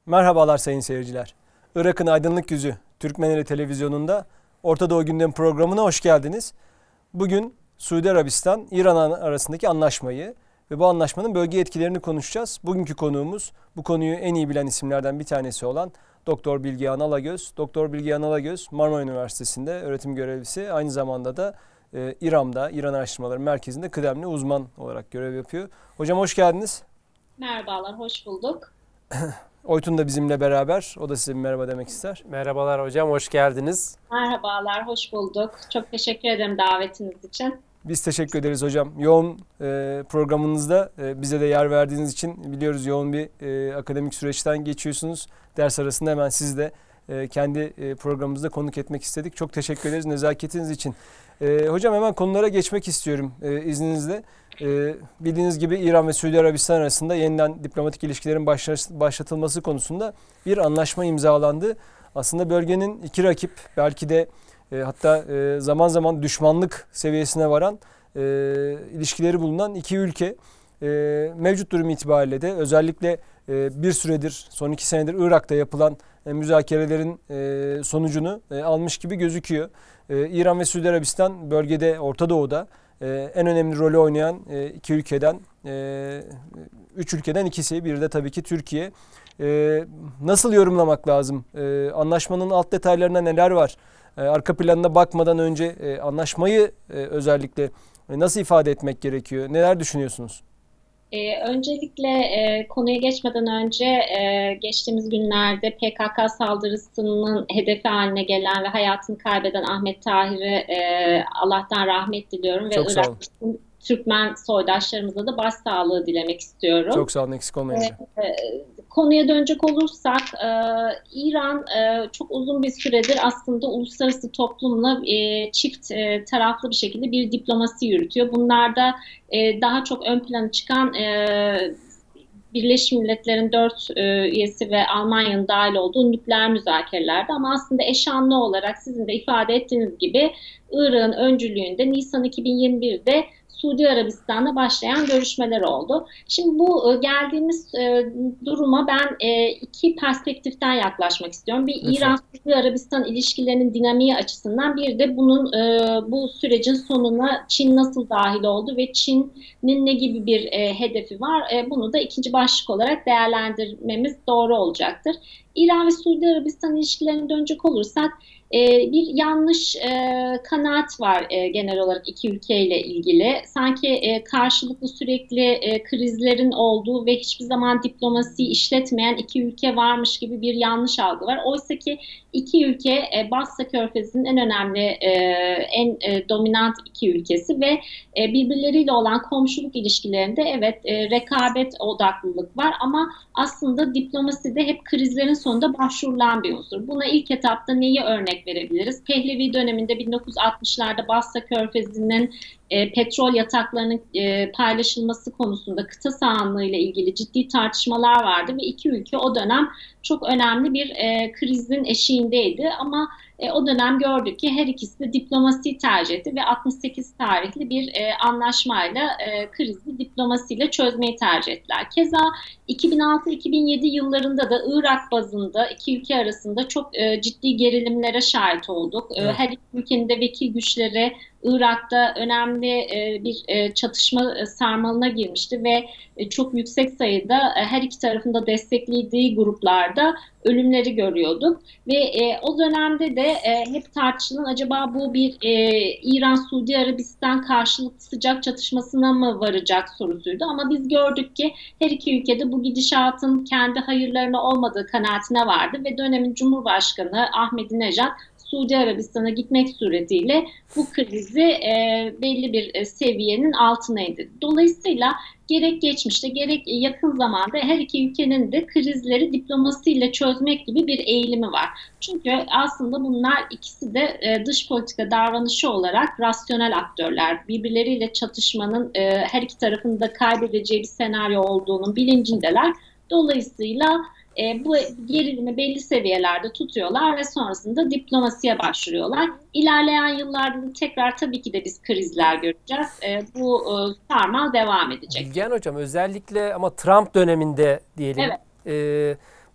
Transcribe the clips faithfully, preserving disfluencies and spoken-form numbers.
Merhabalar sayın seyirciler. Irak'ın aydınlık yüzü Türkmeneli Televizyonu'nda Orta Doğu Gündemi programına hoş geldiniz. Bugün Suudi Arabistan, İran arasındaki anlaşmayı ve bu anlaşmanın bölge etkilerini konuşacağız. Bugünkü konuğumuz, bu konuyu en iyi bilen isimlerden bir tanesi olan Doktor Bilgehan Alagöz. Doktor Bilgehan Alagöz, Marmara Üniversitesi'nde öğretim görevlisi, aynı zamanda da e, İRAM'da, İran Araştırmaları Merkezi'nde kıdemli uzman olarak görev yapıyor. Hocam hoş geldiniz. Merhabalar, hoş bulduk. Oytun da bizimle beraber. O da size bir merhaba demek ister. Merhabalar hocam, hoş geldiniz. Merhabalar, hoş bulduk. Çok teşekkür ederim davetiniz için. Biz teşekkür ederiz hocam. Yoğun e, programınızda e, bize de yer verdiğiniz için biliyoruz yoğun bir e, akademik süreçten geçiyorsunuz. Ders arasında hemen siz de e, kendi e, programımızda konuk etmek istedik. Çok teşekkür ederiz nezaketiniz için. E, hocam hemen konulara geçmek istiyorum e, izninizle. E, bildiğiniz gibi İran ve Suudi Arabistan arasında yeniden diplomatik ilişkilerin başlatılması konusunda bir anlaşma imzalandı. Aslında bölgenin iki rakip, belki de e, hatta e, zaman zaman düşmanlık seviyesine varan e, ilişkileri bulunan iki ülke. E, mevcut durum itibariyle de özellikle e, bir süredir, son iki senedir Irak'ta yapılan e, müzakerelerin e, sonucunu e, almış gibi gözüküyor. E, İran ve Suudi Arabistan bölgede, Orta Doğu'da Ee, en önemli rolü oynayan e, iki ülkeden, e, üç ülkeden ikisi, bir de tabii ki Türkiye. E, nasıl yorumlamak lazım? E, anlaşmanın alt detaylarına neler var? E, arka planına bakmadan önce e, anlaşmayı e, özellikle e, nasıl ifade etmek gerekiyor? Neler düşünüyorsunuz? Ee, öncelikle e, konuya geçmeden önce e, geçtiğimiz günlerde P K K saldırısının hedefi haline gelen ve hayatını kaybeden Ahmet Tahir'e e, Allah'tan rahmet diliyorum. Çok ve sağ olun. Irak'ın Türkmen soydaşlarımıza da başsağlığı dilemek istiyorum. Çok sağ olun, eksik olmayın. E, e, konuya dönecek olursak e, İran e, çok uzun bir süredir aslında uluslararası toplumla e, çift e, taraflı bir şekilde bir diplomasi yürütüyor. Bunlarda e, daha çok ön plana çıkan e, Birleşmiş Milletler'in dört e, üyesi ve Almanya'nın dahil olduğu nükleer müzakerelerde, ama aslında eşanlı olarak sizin de ifade ettiğiniz gibi Irak'ın öncülüğünde Nisan iki bin yirmi bir'de Suudi Arabistan'da başlayan görüşmeler oldu. Şimdi bu e, geldiğimiz e, duruma ben e, iki perspektiften yaklaşmak istiyorum. Bir, İran-Suudi Arabistan ilişkilerinin dinamiği açısından, bir de bunun e, bu sürecin sonuna Çin nasıl dahil oldu ve Çin'in ne gibi bir e, hedefi var? E, bunu da ikinci başlık olarak değerlendirmemiz doğru olacaktır. İran ve Suudi Arabistan ilişkilerine dönecek olursak, e, bir yanlış e, kanaat var e, genel olarak iki ülkeyle ilgili. Sanki e, karşılıklı sürekli e, krizlerin olduğu ve hiçbir zaman diplomasiyi işletmeyen iki ülke varmış gibi bir yanlış algı var. Oysa ki iki ülke e, Basra Körfezi'nin en önemli, e, en e, dominant iki ülkesi ve e, birbirleriyle olan komşuluk ilişkilerinde evet e, rekabet odaklılık var, ama aslında diplomaside hep krizlerin sonunda başvurulan bir unsur. Buna ilk etapta neyi örnek verebiliriz? Pehlevi döneminde bin dokuz yüz altmışlarda Basra Körfezi'nin e, petrol yataklarının e, paylaşılması konusunda kıta sahanlığı ile ilgili ciddi tartışmalar vardı ve iki ülke o dönem çok önemli bir e, krizin eşiğindeydi, ama e, o dönem gördük ki her ikisi de diplomasiyi tercih etti ve altmış sekiz tarihli bir e, anlaşmayla e, krizi diplomasiyle çözmeyi tercih ettiler. Keza iki bin altı iki bin yedi yıllarında da Irak bazında iki ülke arasında çok e, ciddi gerilimlere şahit olduk. Evet. E, her iki ülkenin de vekil güçleri Irak'ta önemli e, bir e, çatışma e, sarmalına girmişti ve e, çok yüksek sayıda e, her iki tarafında desteklediği gruplarda ölümleri görüyorduk ve e, o dönemde de e, hep tartışılan, acaba bu bir e, İran-Suudi Arabistan karşılıklı sıcak çatışmasına mı varacak sorusuydu, ama biz gördük ki her iki ülkede bu gidişatın kendi hayırlarına olmadığı kanaatine vardı ve dönemin Cumhurbaşkanı Ahmadinejad Suudi Arabistan'a gitmek suretiyle bu krizi e, belli bir e, seviyenin altına indirdi. Dolayısıyla gerek geçmişte gerek yakın zamanda her iki ülkenin de krizleri diplomasiyle çözmek gibi bir eğilimi var. Çünkü aslında bunlar ikisi de e, dış politika davranışı olarak rasyonel aktörler. Birbirleriyle çatışmanın e, her iki tarafın da kaybedeceği bir senaryo olduğunun bilincindeler. Dolayısıyla E, bu gerilimi belli seviyelerde tutuyorlar ve sonrasında diplomasiye başvuruyorlar. İlerleyen yıllarda da tekrar tabii ki de biz krizler göreceğiz. E, bu e, sarmal devam edecek. Bilgehan Hocam, özellikle ama Trump döneminde diyelim, evet. e,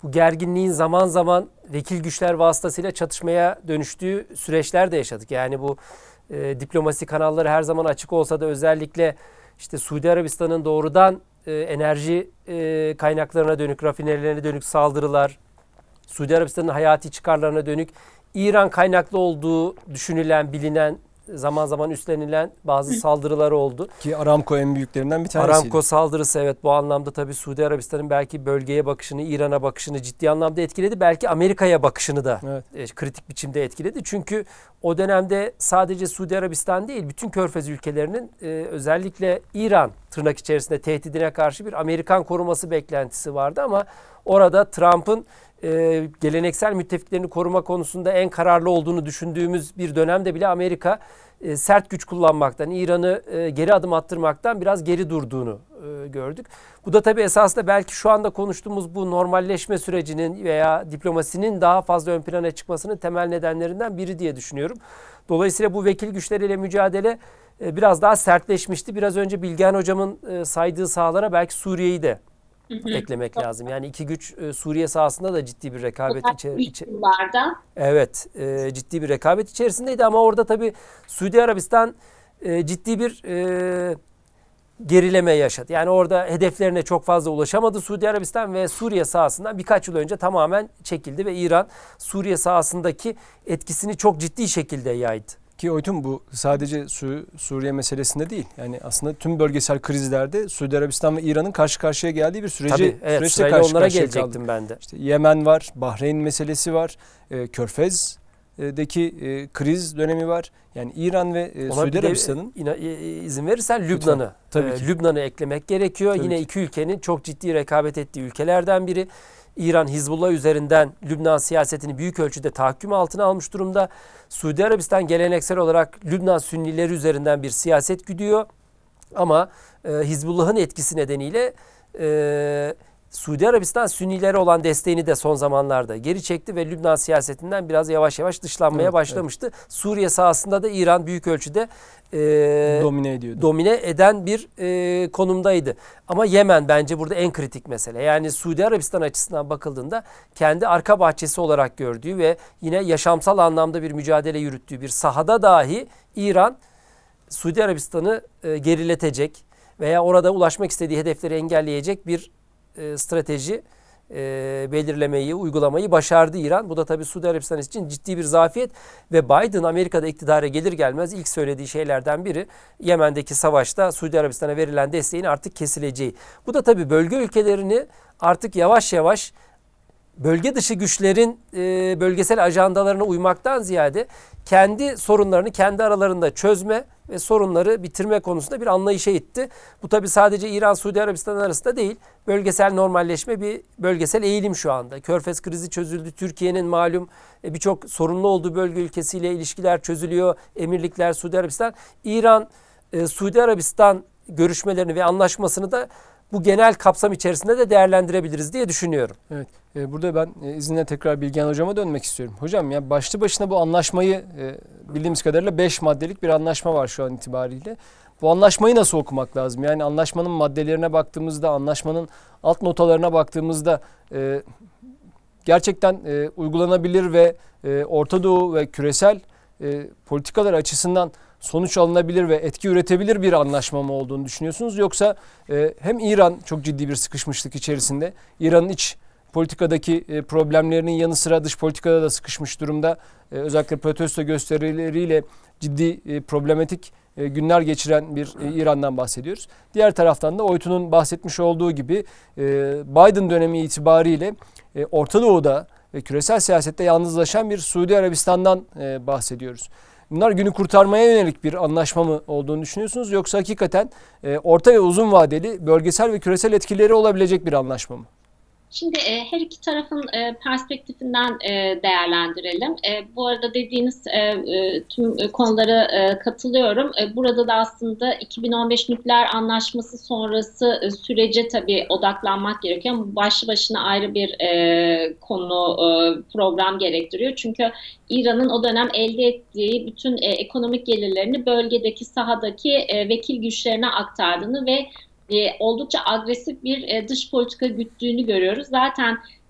bu gerginliğin zaman zaman vekil güçler vasıtasıyla çatışmaya dönüştüğü süreçler de yaşadık. Yani bu e, diplomasi kanalları her zaman açık olsa da özellikle işte Suudi Arabistan'ın doğrudan e, enerji e, kaynaklarına dönük, rafinerilerine dönük saldırılar, Suudi Arabistan'ın hayati çıkarlarına dönük İran kaynaklı olduğu düşünülen, bilinen, zaman zaman üstlenilen bazı saldırılar oldu. Ki Aramco en büyüklerinden bir tanesiydi. Aramco saldırısı evet bu anlamda tabii Suudi Arabistan'ın belki bölgeye bakışını, İran'a bakışını ciddi anlamda etkiledi. Belki Amerika'ya bakışını da evet. e, kritik biçimde etkiledi. Çünkü o dönemde sadece Suudi Arabistan değil, bütün Körfez ülkelerinin e, özellikle İran tırnak içerisinde tehdidine karşı bir Amerikan koruması beklentisi vardı. Ama orada Trump'ın e, geleneksel müttefiklerini koruma konusunda en kararlı olduğunu düşündüğümüz bir dönemde bile Amerika e, sert güç kullanmaktan, İran'ı e, geri adım attırmaktan biraz geri durduğunu e, gördük. Bu da tabii esasında belki şu anda konuştuğumuz bu normalleşme sürecinin veya diplomasinin daha fazla ön plana çıkmasının temel nedenlerinden biri diye düşünüyorum. Dolayısıyla bu vekil güçleriyle mücadele e, biraz daha sertleşmişti. Biraz önce Bilgehan Hocam'ın e, saydığı sahalara belki Suriye'yi de Hı hı. eklemek lazım. Yani iki güç e, Suriye sahasında da ciddi bir rekabet içerisinde. Evet, e, ciddi bir rekabet içerisindeydi ama orada tabii Suudi Arabistan e, ciddi bir e, gerileme yaşadı. Yani orada hedeflerine çok fazla ulaşamadı Suudi Arabistan ve Suriye sahasından birkaç yıl önce tamamen çekildi ve İran Suriye sahasındaki etkisini çok ciddi şekilde yaydı. Ki Oytun bu sadece Su Suriye meselesinde değil. Yani aslında tüm bölgesel krizlerde Suudi Arabistan ve İran'ın karşı karşıya geldiği bir süreci Tabii, evet, süreçte karşı onlara karşıya gelecektim kaldı. ben de. İşte Yemen var, Bahreyn meselesi var, e, Körfez'deki e, kriz dönemi var. Yani İran ve e, Suudi Arabistan'ın izin verirsen Lübnan'ı e, Lübnan'ı eklemek gerekiyor. Tabii Yine ki. iki ülkenin çok ciddi rekabet ettiği ülkelerden biri. İran Hizbullah üzerinden Lübnan siyasetini büyük ölçüde tahakküm altına almış durumda. Suudi Arabistan geleneksel olarak Lübnan Sünnileri üzerinden bir siyaset güdüyor. Ama e, Hizbullah'ın etkisi nedeniyle e, Suudi Arabistan Sünnilere olan desteğini de son zamanlarda geri çekti ve Lübnan siyasetinden biraz yavaş yavaş dışlanmaya evet, başlamıştı. Evet. Suriye sahasında da İran büyük ölçüde e, domine ediyordu. Domine eden bir e, konumdaydı. Ama Yemen bence burada en kritik mesele. Yani Suudi Arabistan açısından bakıldığında kendi arka bahçesi olarak gördüğü ve yine yaşamsal anlamda bir mücadele yürüttüğü bir sahada dahi İran Suudi Arabistan'ı e, geriletecek veya orada ulaşmak istediği hedefleri engelleyecek bir e, strateji e, belirlemeyi, uygulamayı başardı İran. Bu da tabii Suudi Arabistan için ciddi bir zafiyet ve Biden Amerika'da iktidara gelir gelmez ilk söylediği şeylerden biri Yemen'deki savaşta Suudi Arabistan'a verilen desteğin artık kesileceği. Bu da tabii bölge ülkelerini artık yavaş yavaş bölge dışı güçlerin e, bölgesel ajandalarına uymaktan ziyade kendi sorunlarını kendi aralarında çözme ve sorunları bitirme konusunda bir anlayışa itti. Bu tabii sadece İran-Suudi Arabistan arasında değil, bölgesel normalleşme bir bölgesel eğilim şu anda. Körfez krizi çözüldü. Türkiye'nin malum e, birçok sorunlu olduğu bölge ülkesiyle ilişkiler çözülüyor. Emirlikler, Suudi Arabistan. İran, e, Suudi Arabistan görüşmelerini ve anlaşmasını da bu genel kapsam içerisinde de değerlendirebiliriz diye düşünüyorum. Evet. E, burada ben e, izinle tekrar Bilgehan Hocam'a dönmek istiyorum. Hocam ya başlı başına bu anlaşmayı e, bildiğimiz kadarıyla beş maddelik bir anlaşma var şu an itibariyle. Bu anlaşmayı nasıl okumak lazım? Yani anlaşmanın maddelerine baktığımızda, anlaşmanın alt notalarına baktığımızda e, gerçekten e, uygulanabilir ve e, Orta Doğu ve küresel e, politikalar açısından sonuç alınabilir ve etki üretebilir bir anlaşma mı olduğunu düşünüyorsunuz? Yoksa e, hem İran çok ciddi bir sıkışmışlık içerisinde, İran'ın iç politikadaki e, problemlerinin yanı sıra dış politikada da sıkışmış durumda. E, özellikle protesto gösterileriyle ciddi e, problematik e, günler geçiren bir e, İran'dan bahsediyoruz. Diğer taraftan da Oytun'un bahsetmiş olduğu gibi e, Biden dönemi itibariyle e, Orta Doğu'da ve küresel siyasette yalnızlaşan bir Suudi Arabistan'dan e, bahsediyoruz. Bunlar günü kurtarmaya yönelik bir anlaşma mı olduğunu düşünüyorsunuz? Yoksa hakikaten e, orta ve uzun vadeli bölgesel ve küresel etkileri olabilecek bir anlaşma mı? Şimdi e, her iki tarafın e, perspektifinden e, değerlendirelim. E, bu arada dediğiniz e, e, tüm konulara e, katılıyorum. E, burada da aslında iki bin on beş nükleer anlaşması sonrası e, sürece tabii odaklanmak gerekiyor. Ama başlı başına ayrı bir e, konu e, program gerektiriyor. Çünkü İran'ın o dönem elde ettiği bütün e, ekonomik gelirlerini bölgedeki sahadaki e, vekil güçlerine aktardığını ve E, oldukça agresif bir e, dış politika güttüğünü görüyoruz. Zaten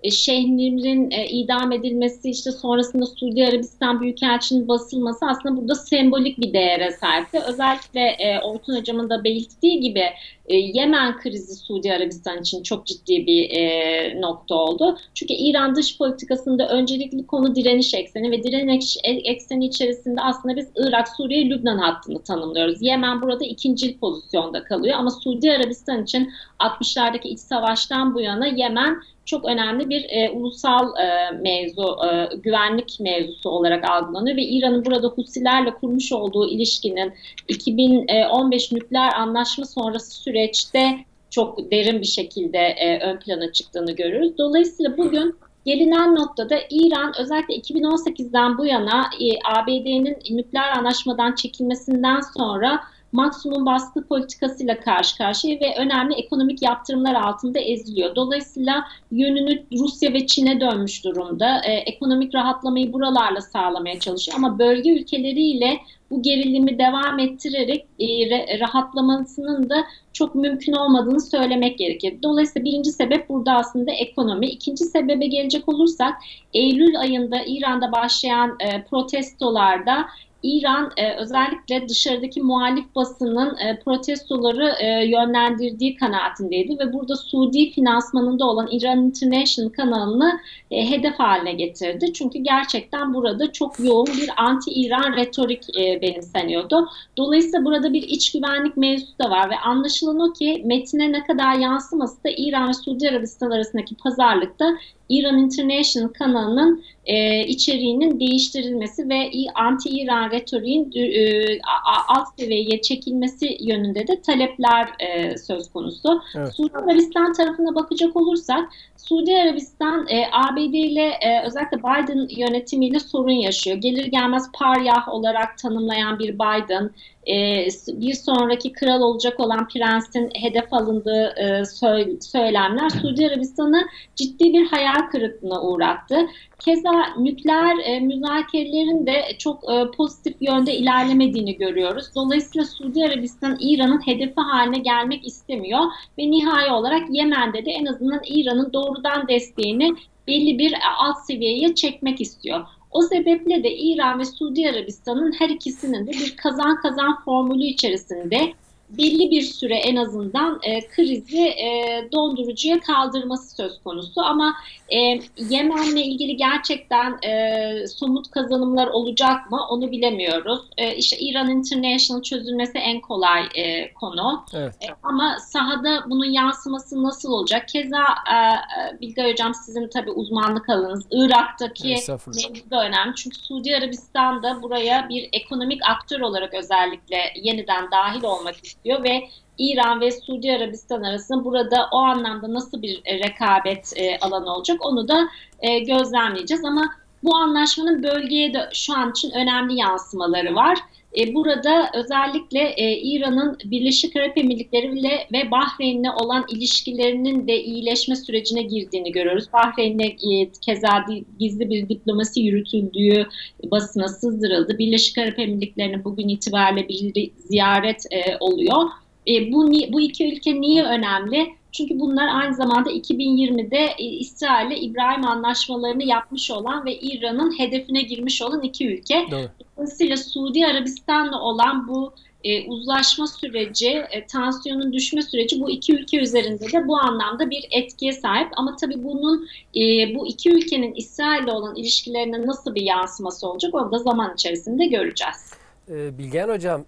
Şeyh Nimer'in e, idam edilmesi, işte sonrasında Suudi Arabistan Büyükelçinin basılması aslında burada sembolik bir değere sahipti. Özellikle e, Orkun Hocam'ın da belirttiği gibi e, Yemen krizi Suudi Arabistan için çok ciddi bir e, nokta oldu. Çünkü İran dış politikasında öncelikli konu direniş ekseni ve direniş ekseni içerisinde aslında biz Irak, Suriye, Lübnan hattını tanımlıyoruz. Yemen burada ikincil pozisyonda kalıyor ama Suudi Arabistan için altmışlardaki iç savaştan bu yana Yemen çok önemli bir e, ulusal e, mevzu, e, güvenlik mevzusu olarak algılanıyor ve İran'ın burada Husilerle kurmuş olduğu ilişkinin iki bin on beş nükleer anlaşma sonrası süreçte çok derin bir şekilde e, ön plana çıktığını görüyoruz. Dolayısıyla bugün gelinen noktada İran özellikle iki bin on sekizden bu yana e, A B D'nin nükleer anlaşmadan çekilmesinden sonra maksimum baskı politikasıyla karşı karşıya ve önemli ekonomik yaptırımlar altında eziliyor. Dolayısıyla yönünü Rusya ve Çin'e dönmüş durumda. Ee, ekonomik rahatlamayı buralarla sağlamaya çalışıyor ama bölge ülkeleriyle bu gerilimi devam ettirerek e, rahatlamasının da çok mümkün olmadığını söylemek gerekir. Dolayısıyla birinci sebep burada aslında ekonomi. İkinci sebebe gelecek olursak Eylül ayında İran'da başlayan e, protestolarda İran e, özellikle dışarıdaki muhalif basının e, protestoları e, yönlendirdiği kanaatindeydi ve burada Suudi finansmanında olan Iran International kanalını e, hedef haline getirdi. Çünkü gerçekten burada çok yoğun bir anti-İran retorik e, benimseniyordu. Dolayısıyla burada bir iç güvenlik mevzusu da var ve anlaşılan o ki metine ne kadar yansıması da İran ve Suudi Arabistan arasındaki pazarlıkta Iran International kanalının e, içeriğinin değiştirilmesi ve anti-İran retoriğin e, alt seviyeye çekilmesi yönünde de talepler e, söz konusu. Evet. Suudi Arabistan tarafına bakacak olursak, Suudi Arabistan e, A B D ile e, özellikle Biden yönetimiyle sorun yaşıyor. Gelir gelmez paryah olarak tanımlayan bir Biden, e, bir sonraki kral olacak olan prensin hedef alındığı e, söylemler Suudi Arabistan'ı ciddi bir hayal kırıklığına uğrattı. Keza nükleer e, müzakerelerin de çok e, pozitif yönde ilerlemediğini görüyoruz. Dolayısıyla Suudi Arabistan İran'ın hedefi haline gelmek istemiyor ve nihai olarak Yemen'de de en azından İran'ın doğrudan desteğini belli bir alt seviyeye çekmek istiyor. O sebeple de İran ve Suudi Arabistan'ın her ikisinin de bir kazan kazan formülü içerisinde belli bir süre en azından e, krizi e, dondurucuya kaldırması söz konusu. Ama e, Yemen'le ilgili gerçekten e, somut kazanımlar olacak mı onu bilemiyoruz. E, işte İran International çözülmesi en kolay e, konu. Evet. E, ama sahada bunun yansıması nasıl olacak? Keza e, Bilge Hocam sizin tabii uzmanlık alanınız Irak'taki mevzu da önemli. Çünkü Suudi Arabistan da buraya bir ekonomik aktör olarak özellikle yeniden dahil olmak istiyor ve İran ve Suudi Arabistan arasında burada o anlamda nasıl bir e, rekabet e, alanı olacak onu da e, gözlemleyeceğiz. Ama bu anlaşmanın bölgeye de şu an için önemli yansımaları var. E, burada özellikle e, İran'ın Birleşik Arap Emirlikleri ile ve Bahreyn'le olan ilişkilerinin de iyileşme sürecine girdiğini görüyoruz. Bahreyn'le e, keza gizli bir diplomasi yürütüldüğü basına sızdırıldı. Birleşik Arap Emirlikleri'ne bugün itibariyle bir ziyaret e, oluyor. E, bu, bu iki ülke niye önemli? Çünkü bunlar aynı zamanda iki bin yirmide e, İsrail ile İbrahim anlaşmalarını yapmış olan ve İran'ın hedefine girmiş olan iki ülke. Doğru. Dolayısıyla Suudi Arabistan'la olan bu e, uzlaşma süreci, e, tansiyonun düşme süreci bu iki ülke üzerinde de bu anlamda bir etkiye sahip. Ama tabii bunun e, bu iki ülkenin İsrail'le olan ilişkilerine nasıl bir yansıması olacak onu da zaman içerisinde göreceğiz. Bilgehan Hocam,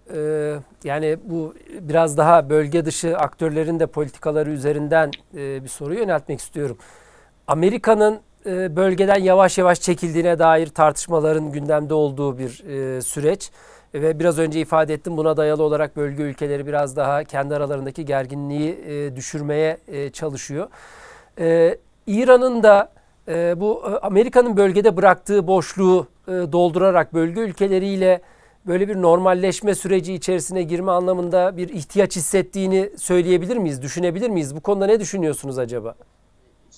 yani bu biraz daha bölge dışı aktörlerin de politikaları üzerinden bir soru yöneltmek istiyorum. Amerika'nın bölgeden yavaş yavaş çekildiğine dair tartışmaların gündemde olduğu bir süreç ve biraz önce ifade ettim, buna dayalı olarak bölge ülkeleri biraz daha kendi aralarındaki gerginliği düşürmeye çalışıyor. İran'ın da bu Amerika'nın bölgede bıraktığı boşluğu doldurarak bölge ülkeleriyle böyle bir normalleşme süreci içerisine girme anlamında bir ihtiyaç hissettiğini söyleyebilir miyiz, düşünebilir miyiz? Bu konuda ne düşünüyorsunuz acaba?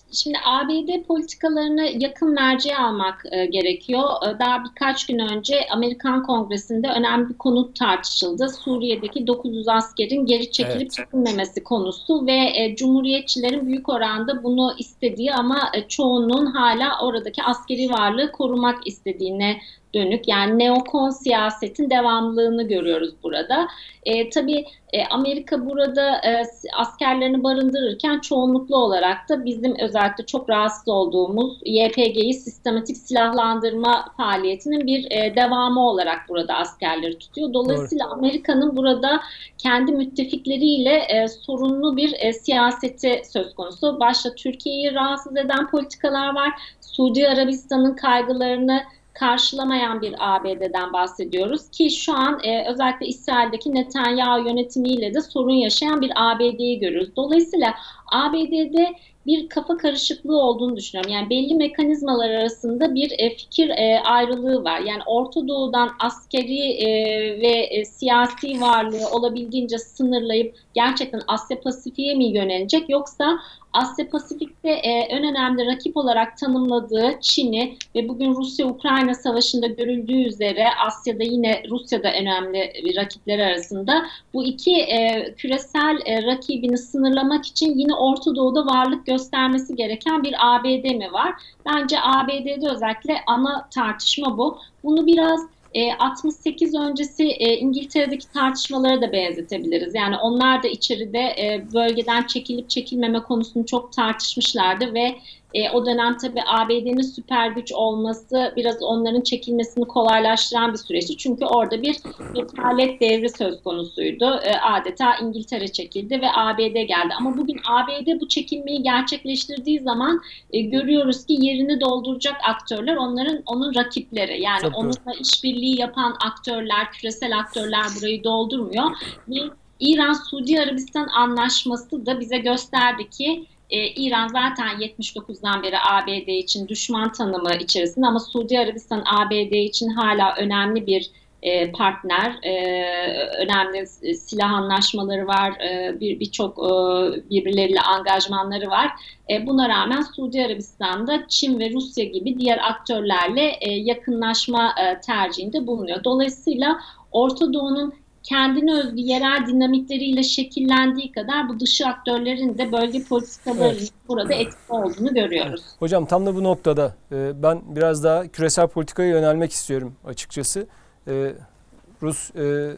Şimdi A B D politikalarını yakın merceğe almak e, gerekiyor. E, daha birkaç gün önce Amerikan Kongresi'nde önemli bir konu tartışıldı. Suriye'deki dokuz yüz askerin geri çekilip evet. çekilmemesi konusu ve e, Cumhuriyetçilerin büyük oranda bunu istediği ama e, çoğunluğun hala oradaki askeri varlığı korumak istediğine dönük, yani neokon siyasetin devamlılığını görüyoruz burada. E, tabii e, Amerika burada e, askerlerini barındırırken çoğunluklu olarak da bizim özellikle çok rahatsız olduğumuz Y P G'yi sistematik silahlandırma faaliyetinin bir e, devamı olarak burada askerleri tutuyor. Dolayısıyla Doğru. Amerika'nın burada kendi müttefikleriyle e, sorunlu bir e, siyaseti söz konusu. Başta Türkiye'yi rahatsız eden politikalar var. Suudi Arabistan'ın kaygılarını karşılamayan bir A B D'den bahsediyoruz ki şu an e, özellikle İsrail'deki Netanyahu yönetimiyle de sorun yaşayan bir A B D'yi görüyoruz. Dolayısıyla A B D'de bir kafa karışıklığı olduğunu düşünüyorum. Yani belli mekanizmalar arasında bir e, fikir e, ayrılığı var. Yani Orta Doğu'dan askeri e, ve e, siyasi varlığı olabildiğince sınırlayıp gerçekten Asya Pasifik'e mi yönelecek, yoksa Asya Pasifik'te e, en önemli rakip olarak tanımladığı Çin'i ve bugün Rusya-Ukrayna savaşında görüldüğü üzere Asya'da yine Rusya'da önemli rakipleri arasında bu iki e, küresel e, rakibini sınırlamak için yine Orta Doğu'da varlık göstermesi gereken bir A B D mi var? Bence A B D'de özellikle ana tartışma bu. Bunu biraz E, altmış sekiz öncesi e, İngiltere'deki tartışmalara da benzetebiliriz. Yani onlar da içeride e, bölgeden çekilip çekilmeme konusunu çok tartışmışlardı ve e, o dönem tabii A B D'nin süper güç olması biraz onların çekilmesini kolaylaştıran bir süreçti. Çünkü orada bir vekalet devri söz konusuydu. E, adeta İngiltere çekildi ve A B D geldi. Ama bugün A B D bu çekilmeyi gerçekleştirdiği zaman e, görüyoruz ki yerini dolduracak aktörler onların onun rakipleri. Yani Çok onunla doğru. işbirliği yapan aktörler, küresel aktörler burayı doldurmuyor. Ve İran-Suudi Arabistan anlaşması da bize gösterdi ki Ee, İran zaten yetmiş dokuzdan beri A B D için düşman tanımı içerisinde, ama Suudi Arabistan A B D için hala önemli bir e, partner, e, önemli silah anlaşmaları var, e, bir birçok e, birbirleriyle angajmanları var. E, buna rağmen Suudi Arabistan'da Çin ve Rusya gibi diğer aktörlerle e, yakınlaşma e, tercihinde bulunuyor. Dolayısıyla Orta Doğu'nun kendine özgü yerel dinamikleriyle şekillendiği kadar bu dışı aktörlerin de bölge politikalarının evet. burada etkili olduğunu görüyoruz. Evet. Hocam tam da bu noktada e, ben biraz daha küresel politikaya yönelmek istiyorum açıkçası. E, Rus, e,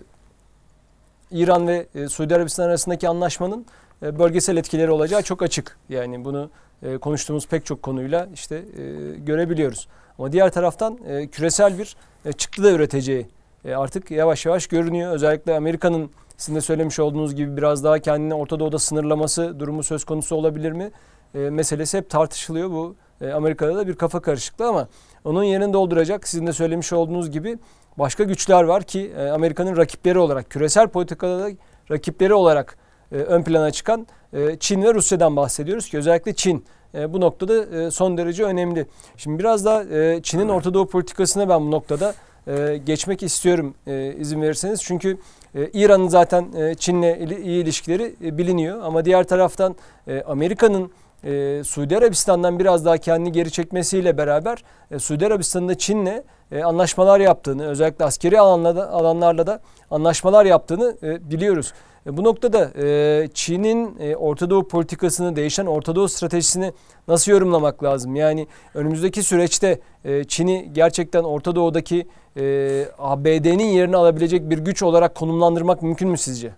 İran ve e, Suudi Arabistan arasındaki anlaşmanın e, bölgesel etkileri olacağı çok açık. Yani bunu e, konuştuğumuz pek çok konuyla işte e, görebiliyoruz. Ama diğer taraftan e, küresel bir e, çıktı da üreteceği artık yavaş yavaş görünüyor. Özellikle Amerika'nın sizin de söylemiş olduğunuz gibi biraz daha kendini Orta Doğu'da sınırlaması durumu söz konusu olabilir mi? E, meselesi hep tartışılıyor. Bu e, Amerika'da da bir kafa karışıklığı, ama onun yerini dolduracak sizin de söylemiş olduğunuz gibi başka güçler var ki e, Amerika'nın rakipleri olarak, küresel politikada da rakipleri olarak e, ön plana çıkan e, Çin ve Rusya'dan bahsediyoruz ki özellikle Çin e, bu noktada e, son derece önemli. Şimdi biraz da e, Çin'in Orta Doğu politikasına ben bu noktada Ee, geçmek istiyorum e, izin verirseniz. Çünkü e, İran'ın zaten e, Çin'le iyi ilişkileri e, biliniyor. Ama diğer taraftan e, Amerika'nın e, Suudi Arabistan'dan biraz daha kendini geri çekmesiyle beraber e, Suudi Arabistan'ın da Çin'le e, anlaşmalar yaptığını, özellikle askeri alanlarda, alanlarla da anlaşmalar yaptığını e, biliyoruz. E, bu noktada e, Çin'in e, Orta Doğu politikasını, değişen Orta Doğu stratejisini nasıl yorumlamak lazım? Yani önümüzdeki süreçte e, Çin'i gerçekten Orta Doğu'daki e, A B D'nin yerini alabilecek bir güç olarak konumlandırmak mümkün mü sizce?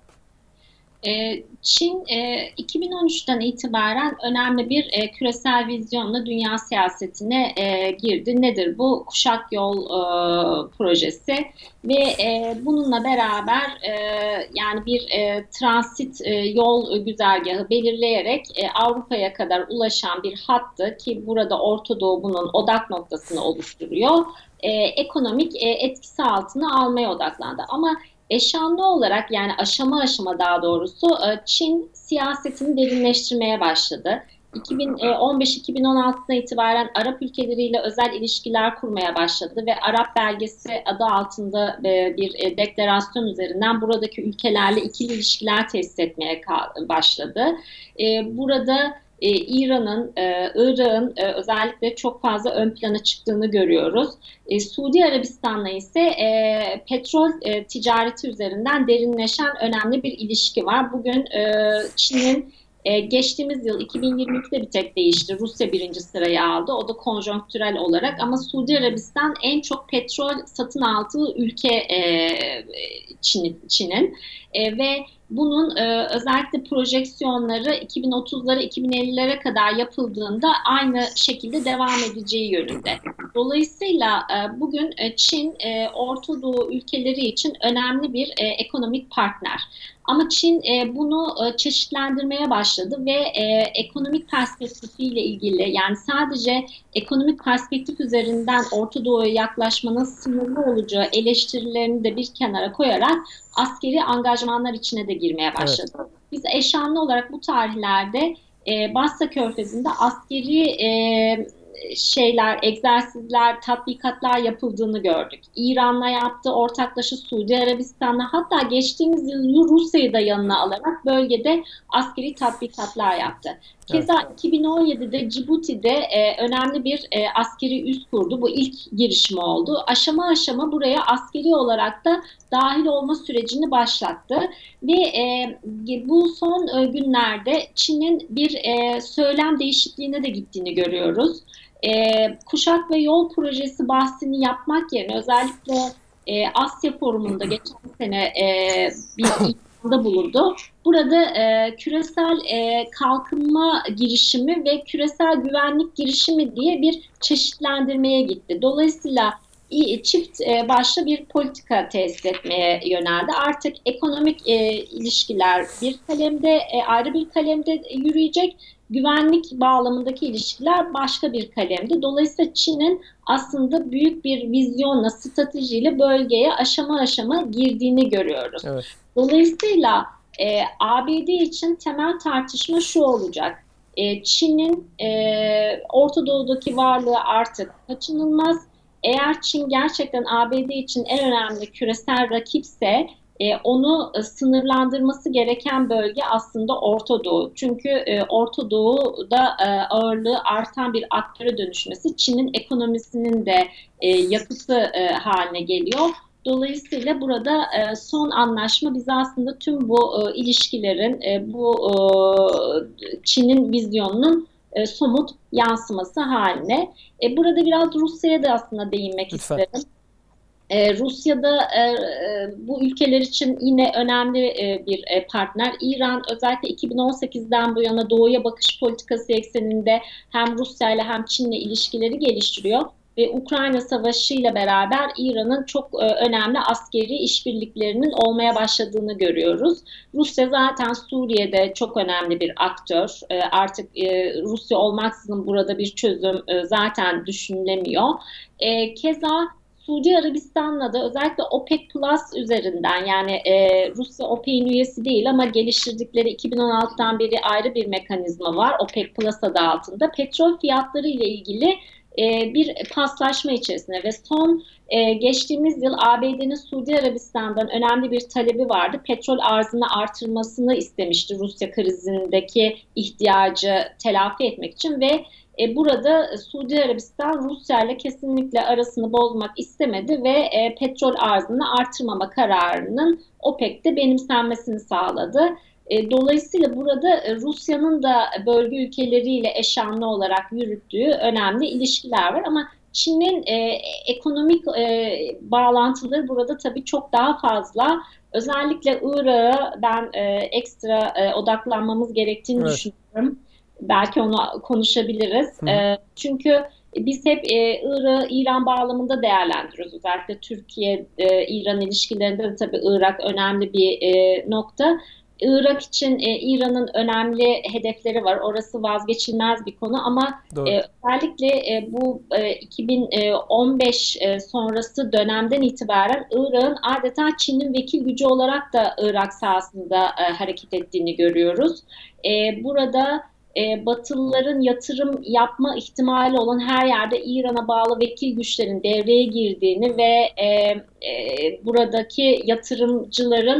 Çin iki bin on üçten itibaren önemli bir küresel vizyonla dünya siyasetine girdi. Nedir bu? Kuşak Yol projesi ve bununla beraber yani bir transit yol güzergahı belirleyerek Avrupa'ya kadar ulaşan bir hattı ki burada Orta Doğu bunun odak noktasını oluşturuyor. Ekonomik etkisi altına almaya odaklandı. Ama eşanlı olarak, yani aşama aşama daha doğrusu Çin siyasetini derinleştirmeye başladı. iki bin on beş iki bin on altıdan itibaren Arap ülkeleriyle özel ilişkiler kurmaya başladı ve Arap Belgesi adı altında bir deklarasyon üzerinden buradaki ülkelerle ikili ilişkiler tesis etmeye başladı. Burada e, İran'ın, e, Irak'ın e, özellikle çok fazla ön plana çıktığını görüyoruz. E, Suudi Arabistan'la ise e, petrol e, ticareti üzerinden derinleşen önemli bir ilişki var. Bugün e, Çin'in e, geçtiğimiz yıl iki bin yirmi ikide bir tek değişti. Rusya birinci sırayı aldı. O da konjonktürel olarak, ama Suudi Arabistan en çok petrol satın aldığı ülke e, Çin'in. Çin'in. E, ve bunun e, özellikle projeksiyonları iki bin otuzlara iki bin ellilere kadar yapıldığında aynı şekilde devam edeceği yönünde. Dolayısıyla e, bugün e, Çin e, Orta Doğu ülkeleri için önemli bir e, ekonomik partner. Ama Çin e, bunu e, çeşitlendirmeye başladı ve e, ekonomik perspektifiyle ilgili, yani sadece ekonomik perspektif üzerinden Orta Doğu'ya yaklaşmanın sınırlı olacağı eleştirilerini de bir kenara koyarak askeri angajmanlar içine de girmeye başladı. Evet. Biz eşanlı olarak bu tarihlerde e, Basra Körfezi'nde askeri e, şeyler, egzersizler, tatbikatlar yapıldığını gördük. İran'la yaptı, ortaklaşa Suudi Arabistan'la, hatta geçtiğimiz yıl Rusya'yı da yanına alarak bölgede askeri tatbikatlar yaptı. Keza evet. iki bin on yedide Cibuti'de e, önemli bir e, askeri üs kurdu. Bu ilk girişimi oldu. Aşama aşama buraya askeri olarak da dahil olma sürecini başlattı. Ve e, bu son e, günlerde Çin'in bir e, söylem değişikliğine de gittiğini görüyoruz. E, Kuşak ve Yol projesi bahsini yapmak yerine özellikle e, Asya Forumu'nda geçen sene e, bir da bulundu. Burada e, küresel e, kalkınma girişimi ve küresel güvenlik girişimi diye bir çeşitlendirmeye gitti. Dolayısıyla çift e, başlı bir politika tesis etmeye yöneldi. Artık ekonomik e, ilişkiler bir kalemde, e, ayrı bir kalemde yürüyecek. Güvenlik bağlamındaki ilişkiler başka bir kalemde. Dolayısıyla Çin'in aslında büyük bir vizyonla, stratejiyle bölgeye aşama aşama girdiğini görüyoruz. Evet. Dolayısıyla e, A B D için temel tartışma şu olacak. E, Çin'in e, Orta Doğu'daki varlığı artık kaçınılmaz. Eğer Çin gerçekten A B D için en önemli küresel rakipse e, onu e, sınırlandırması gereken bölge aslında Orta Doğu. Çünkü e, Orta Doğu'da e, ağırlığı artan bir aktöre dönüşmesi Çin'in ekonomisinin de e, yapısı e, haline geliyor. Dolayısıyla burada e, son anlaşma bize aslında tüm bu e, ilişkilerin, e, bu e, Çin'in vizyonunun e, somut yansıması haline. E, burada biraz Rusya'ya da aslında değinmek Lütfen. isterim. E, Rusya'da e, bu ülkeler için yine önemli e, bir e, partner. İran özellikle iki bin on sekizden bu yana doğuya bakış politikası ekseninde hem Rusya ile hem Çin'le ilişkileri geliştiriyor. Ve Ukrayna Savaşı ile beraber İran'ın çok e, önemli askeri işbirliklerinin olmaya başladığını görüyoruz. Rusya zaten Suriye'de çok önemli bir aktör. E, artık e, Rusya olmaksızın burada bir çözüm e, zaten düşünülemiyor. E, keza Suudi Arabistan'la da özellikle OPEC Plus üzerinden, yani e, Rusya OPEC'in üyesi değil ama geliştirdikleri iki bin on altıdan beri ayrı bir mekanizma var. OPEC Plus adı altında petrol fiyatları ile ilgili bir paslaşma içerisinde ve son e, geçtiğimiz yıl A B D'nin Suudi Arabistan'dan önemli bir talebi vardı. Petrol arzını artırmasını istemişti Rusya krizindeki ihtiyacı telafi etmek için ve e, burada Suudi Arabistan Rusya ile kesinlikle arasını bozmak istemedi ve e, petrol arzını artırmama kararının OPEC'te benimsenmesini sağladı. Dolayısıyla burada Rusya'nın da bölge ülkeleriyle eşanlı olarak yürüttüğü önemli ilişkiler var. Ama Çin'in e, ekonomik e, bağlantıları burada tabii çok daha fazla. Özellikle Irak'a ben e, ekstra e, odaklanmamız gerektiğini evet. düşünüyorum. Belki onu konuşabiliriz. E, çünkü biz hep e, Irak'ı İran bağlamında değerlendiriyoruz. Özellikle Türkiye-İran e, ilişkilerinde de tabii Irak önemli bir e, nokta. Irak için e, İran'ın önemli hedefleri var. Orası vazgeçilmez bir konu ama e, özellikle e, bu e, iki bin on beş e, sonrası dönemden itibaren Irak'ın adeta Çin'in vekil gücü olarak da Irak sahasında e, hareket ettiğini görüyoruz. E, burada e, Batılıların yatırım yapma ihtimali olan her yerde İran'a bağlı vekil güçlerin devreye girdiğini ve e, e, buradaki yatırımcıların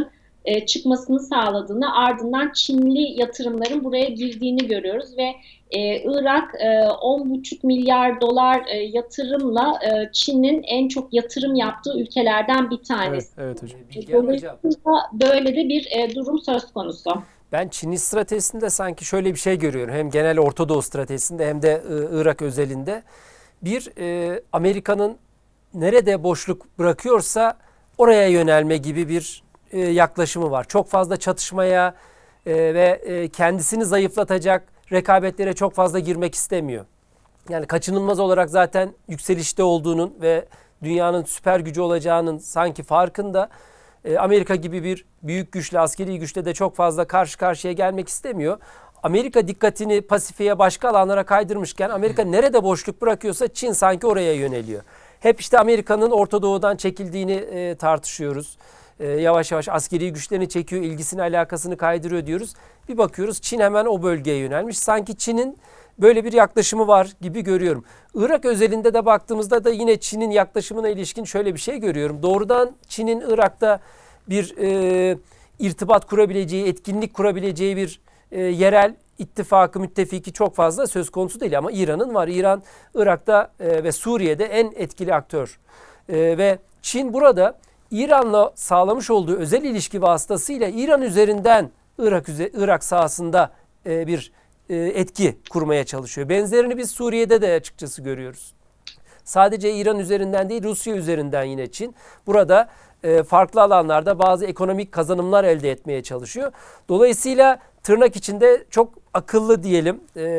e, çıkmasını sağladığını, ardından Çinli yatırımların buraya girdiğini görüyoruz ve e, Irak e, on buçuk milyar dolar e, yatırımla e, Çin'in en çok yatırım yaptığı ülkelerden bir tanesi. Evet, evet hocam. Dolayısıyla böyle de bir e, durum söz konusu. Ben Çin stratejisinde sanki şöyle bir şey görüyorum. Hem genel Orta Doğu stratejisinde hem de Irak özelinde. Bir, e, Amerika'nın nerede boşluk bırakıyorsa oraya yönelme gibi bir e, yaklaşımı var. Çok fazla çatışmaya e, ve e, kendisini zayıflatacak rekabetlere çok fazla girmek istemiyor. Yani kaçınılmaz olarak zaten yükselişte olduğunun ve dünyanın süper gücü olacağının sanki farkında. Amerika gibi bir büyük güçle, askeri güçle de çok fazla karşı karşıya gelmek istemiyor. Amerika dikkatini Pasifik'e, başka alanlara kaydırmışken Amerika nerede boşluk bırakıyorsa Çin sanki oraya yöneliyor. Hep işte Amerika'nın Orta Doğu'dan çekildiğini e, tartışıyoruz. E, yavaş yavaş askeri güçlerini çekiyor, ilgisini, alakasını kaydırıyor diyoruz. Bir bakıyoruz Çin hemen o bölgeye yönelmiş. Sanki Çin'in böyle bir yaklaşımı var gibi görüyorum. Irak özelinde de baktığımızda da yine Çin'in yaklaşımına ilişkin şöyle bir şey görüyorum. Doğrudan Çin'in Irak'ta bir e, irtibat kurabileceği, etkinlik kurabileceği bir e, yerel ittifakı, müttefiki çok fazla söz konusu değil. Ama İran'ın var. İran, Irak'ta e, ve Suriye'de en etkili aktör. E, ve Çin burada İran'la sağlamış olduğu özel ilişki vasıtasıyla İran üzerinden Irak, Irak sahasında e, bir etki kurmaya çalışıyor. Benzerini biz Suriye'de de açıkçası görüyoruz. Sadece İran üzerinden değil, Rusya üzerinden yine Çin burada farklı alanlarda bazı ekonomik kazanımlar elde etmeye çalışıyor. Dolayısıyla tırnak içinde çok akıllı diyelim.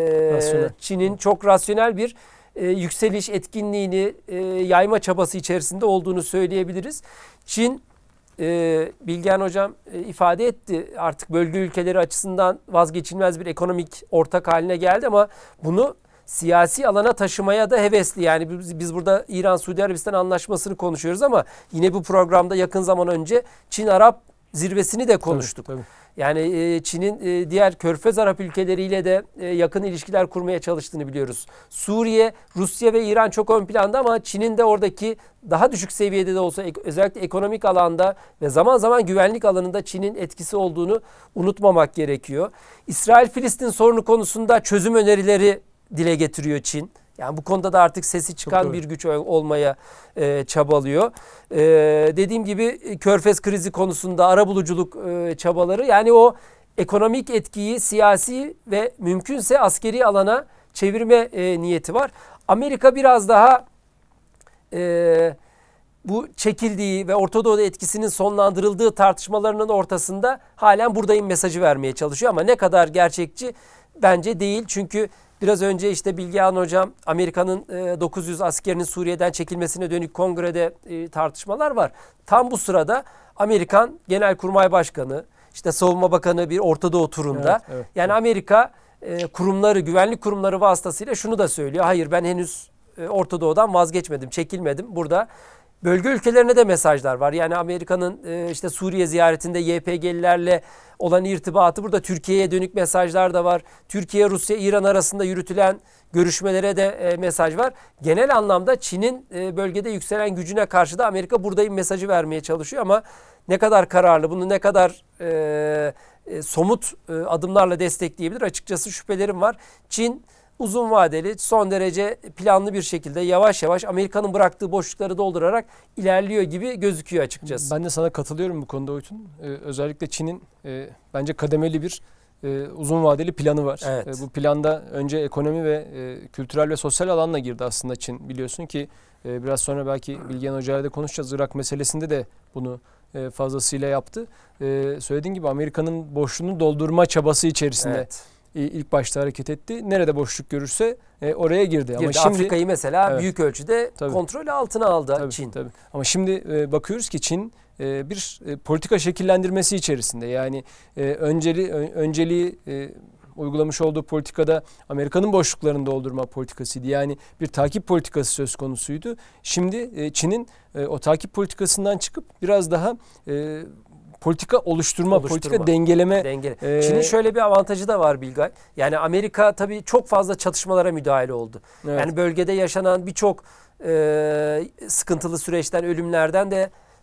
Çin'in çok rasyonel bir yükseliş etkinliğini yayma çabası içerisinde olduğunu söyleyebiliriz. Çin, Ee, Bilgehan Hocam e, ifade etti, artık bölge ülkeleri açısından vazgeçilmez bir ekonomik ortak haline geldi ama bunu siyasi alana taşımaya da hevesli. Yani biz, biz burada İran-Suudi Arabistan anlaşmasını konuşuyoruz ama yine bu programda yakın zaman önce Çin-Arap zirvesini de konuştuk. Tabii, tabii. Yani e, Çin'in e, diğer Körfez Arap ülkeleriyle de e, yakın ilişkiler kurmaya çalıştığını biliyoruz. Suriye, Rusya ve İran çok ön planda ama Çin'in de oradaki daha düşük seviyede de olsa özellikle ekonomik alanda ve zaman zaman güvenlik alanında Çin'in etkisi olduğunu unutmamak gerekiyor. İsrail-Filistin sorunu konusunda çözüm önerileri dile getiriyor Çin. Yani bu konuda da artık sesi çıkan bir güç olmaya e, çabalıyor. E, dediğim gibi Körfez krizi konusunda arabuluculuk e, çabaları, yani o ekonomik etkiyi siyasi ve mümkünse askeri alana çevirme e, niyeti var. Amerika biraz daha e, bu çekildiği ve Orta Doğu'da etkisinin sonlandırıldığı tartışmalarının ortasında halen buradayım mesajı vermeye çalışıyor ama ne kadar gerçekçi bence değil. Çünkü biraz önce işte Bilgehan Hocam, Amerika'nın dokuz yüz askerinin Suriye'den çekilmesine dönük kongrede tartışmalar var. Tam bu sırada Amerikan Genelkurmay Başkanı, işte Savunma Bakanı bir Orta Doğu turunda. Evet, evet, yani evet. Amerika kurumları, güvenlik kurumları vasıtasıyla şunu da söylüyor. Hayır, ben henüz Orta Doğu'dan vazgeçmedim, çekilmedim. Burada bölge ülkelerine de mesajlar var. Yani Amerika'nın işte Suriye ziyaretinde Y P G'lilerle olan irtibatı, burada Türkiye'ye dönük mesajlar da var. Türkiye, Rusya, İran arasında yürütülen görüşmelere de mesaj var. Genel anlamda Çin'in bölgede yükselen gücüne karşı da Amerika buradayım mesajı vermeye çalışıyor ama ne kadar kararlı, bunu ne kadar e, e, somut e, adımlarla destekleyebilir açıkçası şüphelerim var. Çin uzun vadeli, son derece planlı bir şekilde yavaş yavaş Amerika'nın bıraktığı boşlukları doldurarak ilerliyor gibi gözüküyor açıkçası. Ben de sana katılıyorum bu konuda Oytun. Ee, özellikle Çin'in e, bence kademeli bir e, uzun vadeli planı var. Evet. E, bu planda önce ekonomi ve e, kültürel ve sosyal alanla girdi aslında Çin. Biliyorsun ki e, biraz sonra belki Bilgehan Hoca'yla da konuşacağız. Irak meselesinde de bunu e, fazlasıyla yaptı. E, söylediğin gibi Amerika'nın boşluğunu doldurma çabası içerisinde. Evet. İlk başta hareket etti. Nerede boşluk görürse e, oraya girdi. girdi. Ama şimdi Afrika'yı mesela evet, büyük ölçüde tabii, kontrol altına aldı tabii, Çin. Tabii. Ama şimdi e, bakıyoruz ki Çin e, bir e, politika şekillendirmesi içerisinde. Yani e, önceli ö, önceliği e, uygulamış olduğu politikada Amerika'nın boşluklarını doldurma politikasıydı. Yani bir takip politikası söz konusuydu. Şimdi e, Çin'in e, o takip politikasından çıkıp biraz daha e, politika oluşturma, oluşturma, politika dengeleme. Dengele. E, Çin'in şöyle bir avantajı da var Bilgay. Yani Amerika tabii çok fazla çatışmalara müdahale oldu. Evet. Yani bölgede yaşanan birçok e, sıkıntılı süreçten, ölümlerden de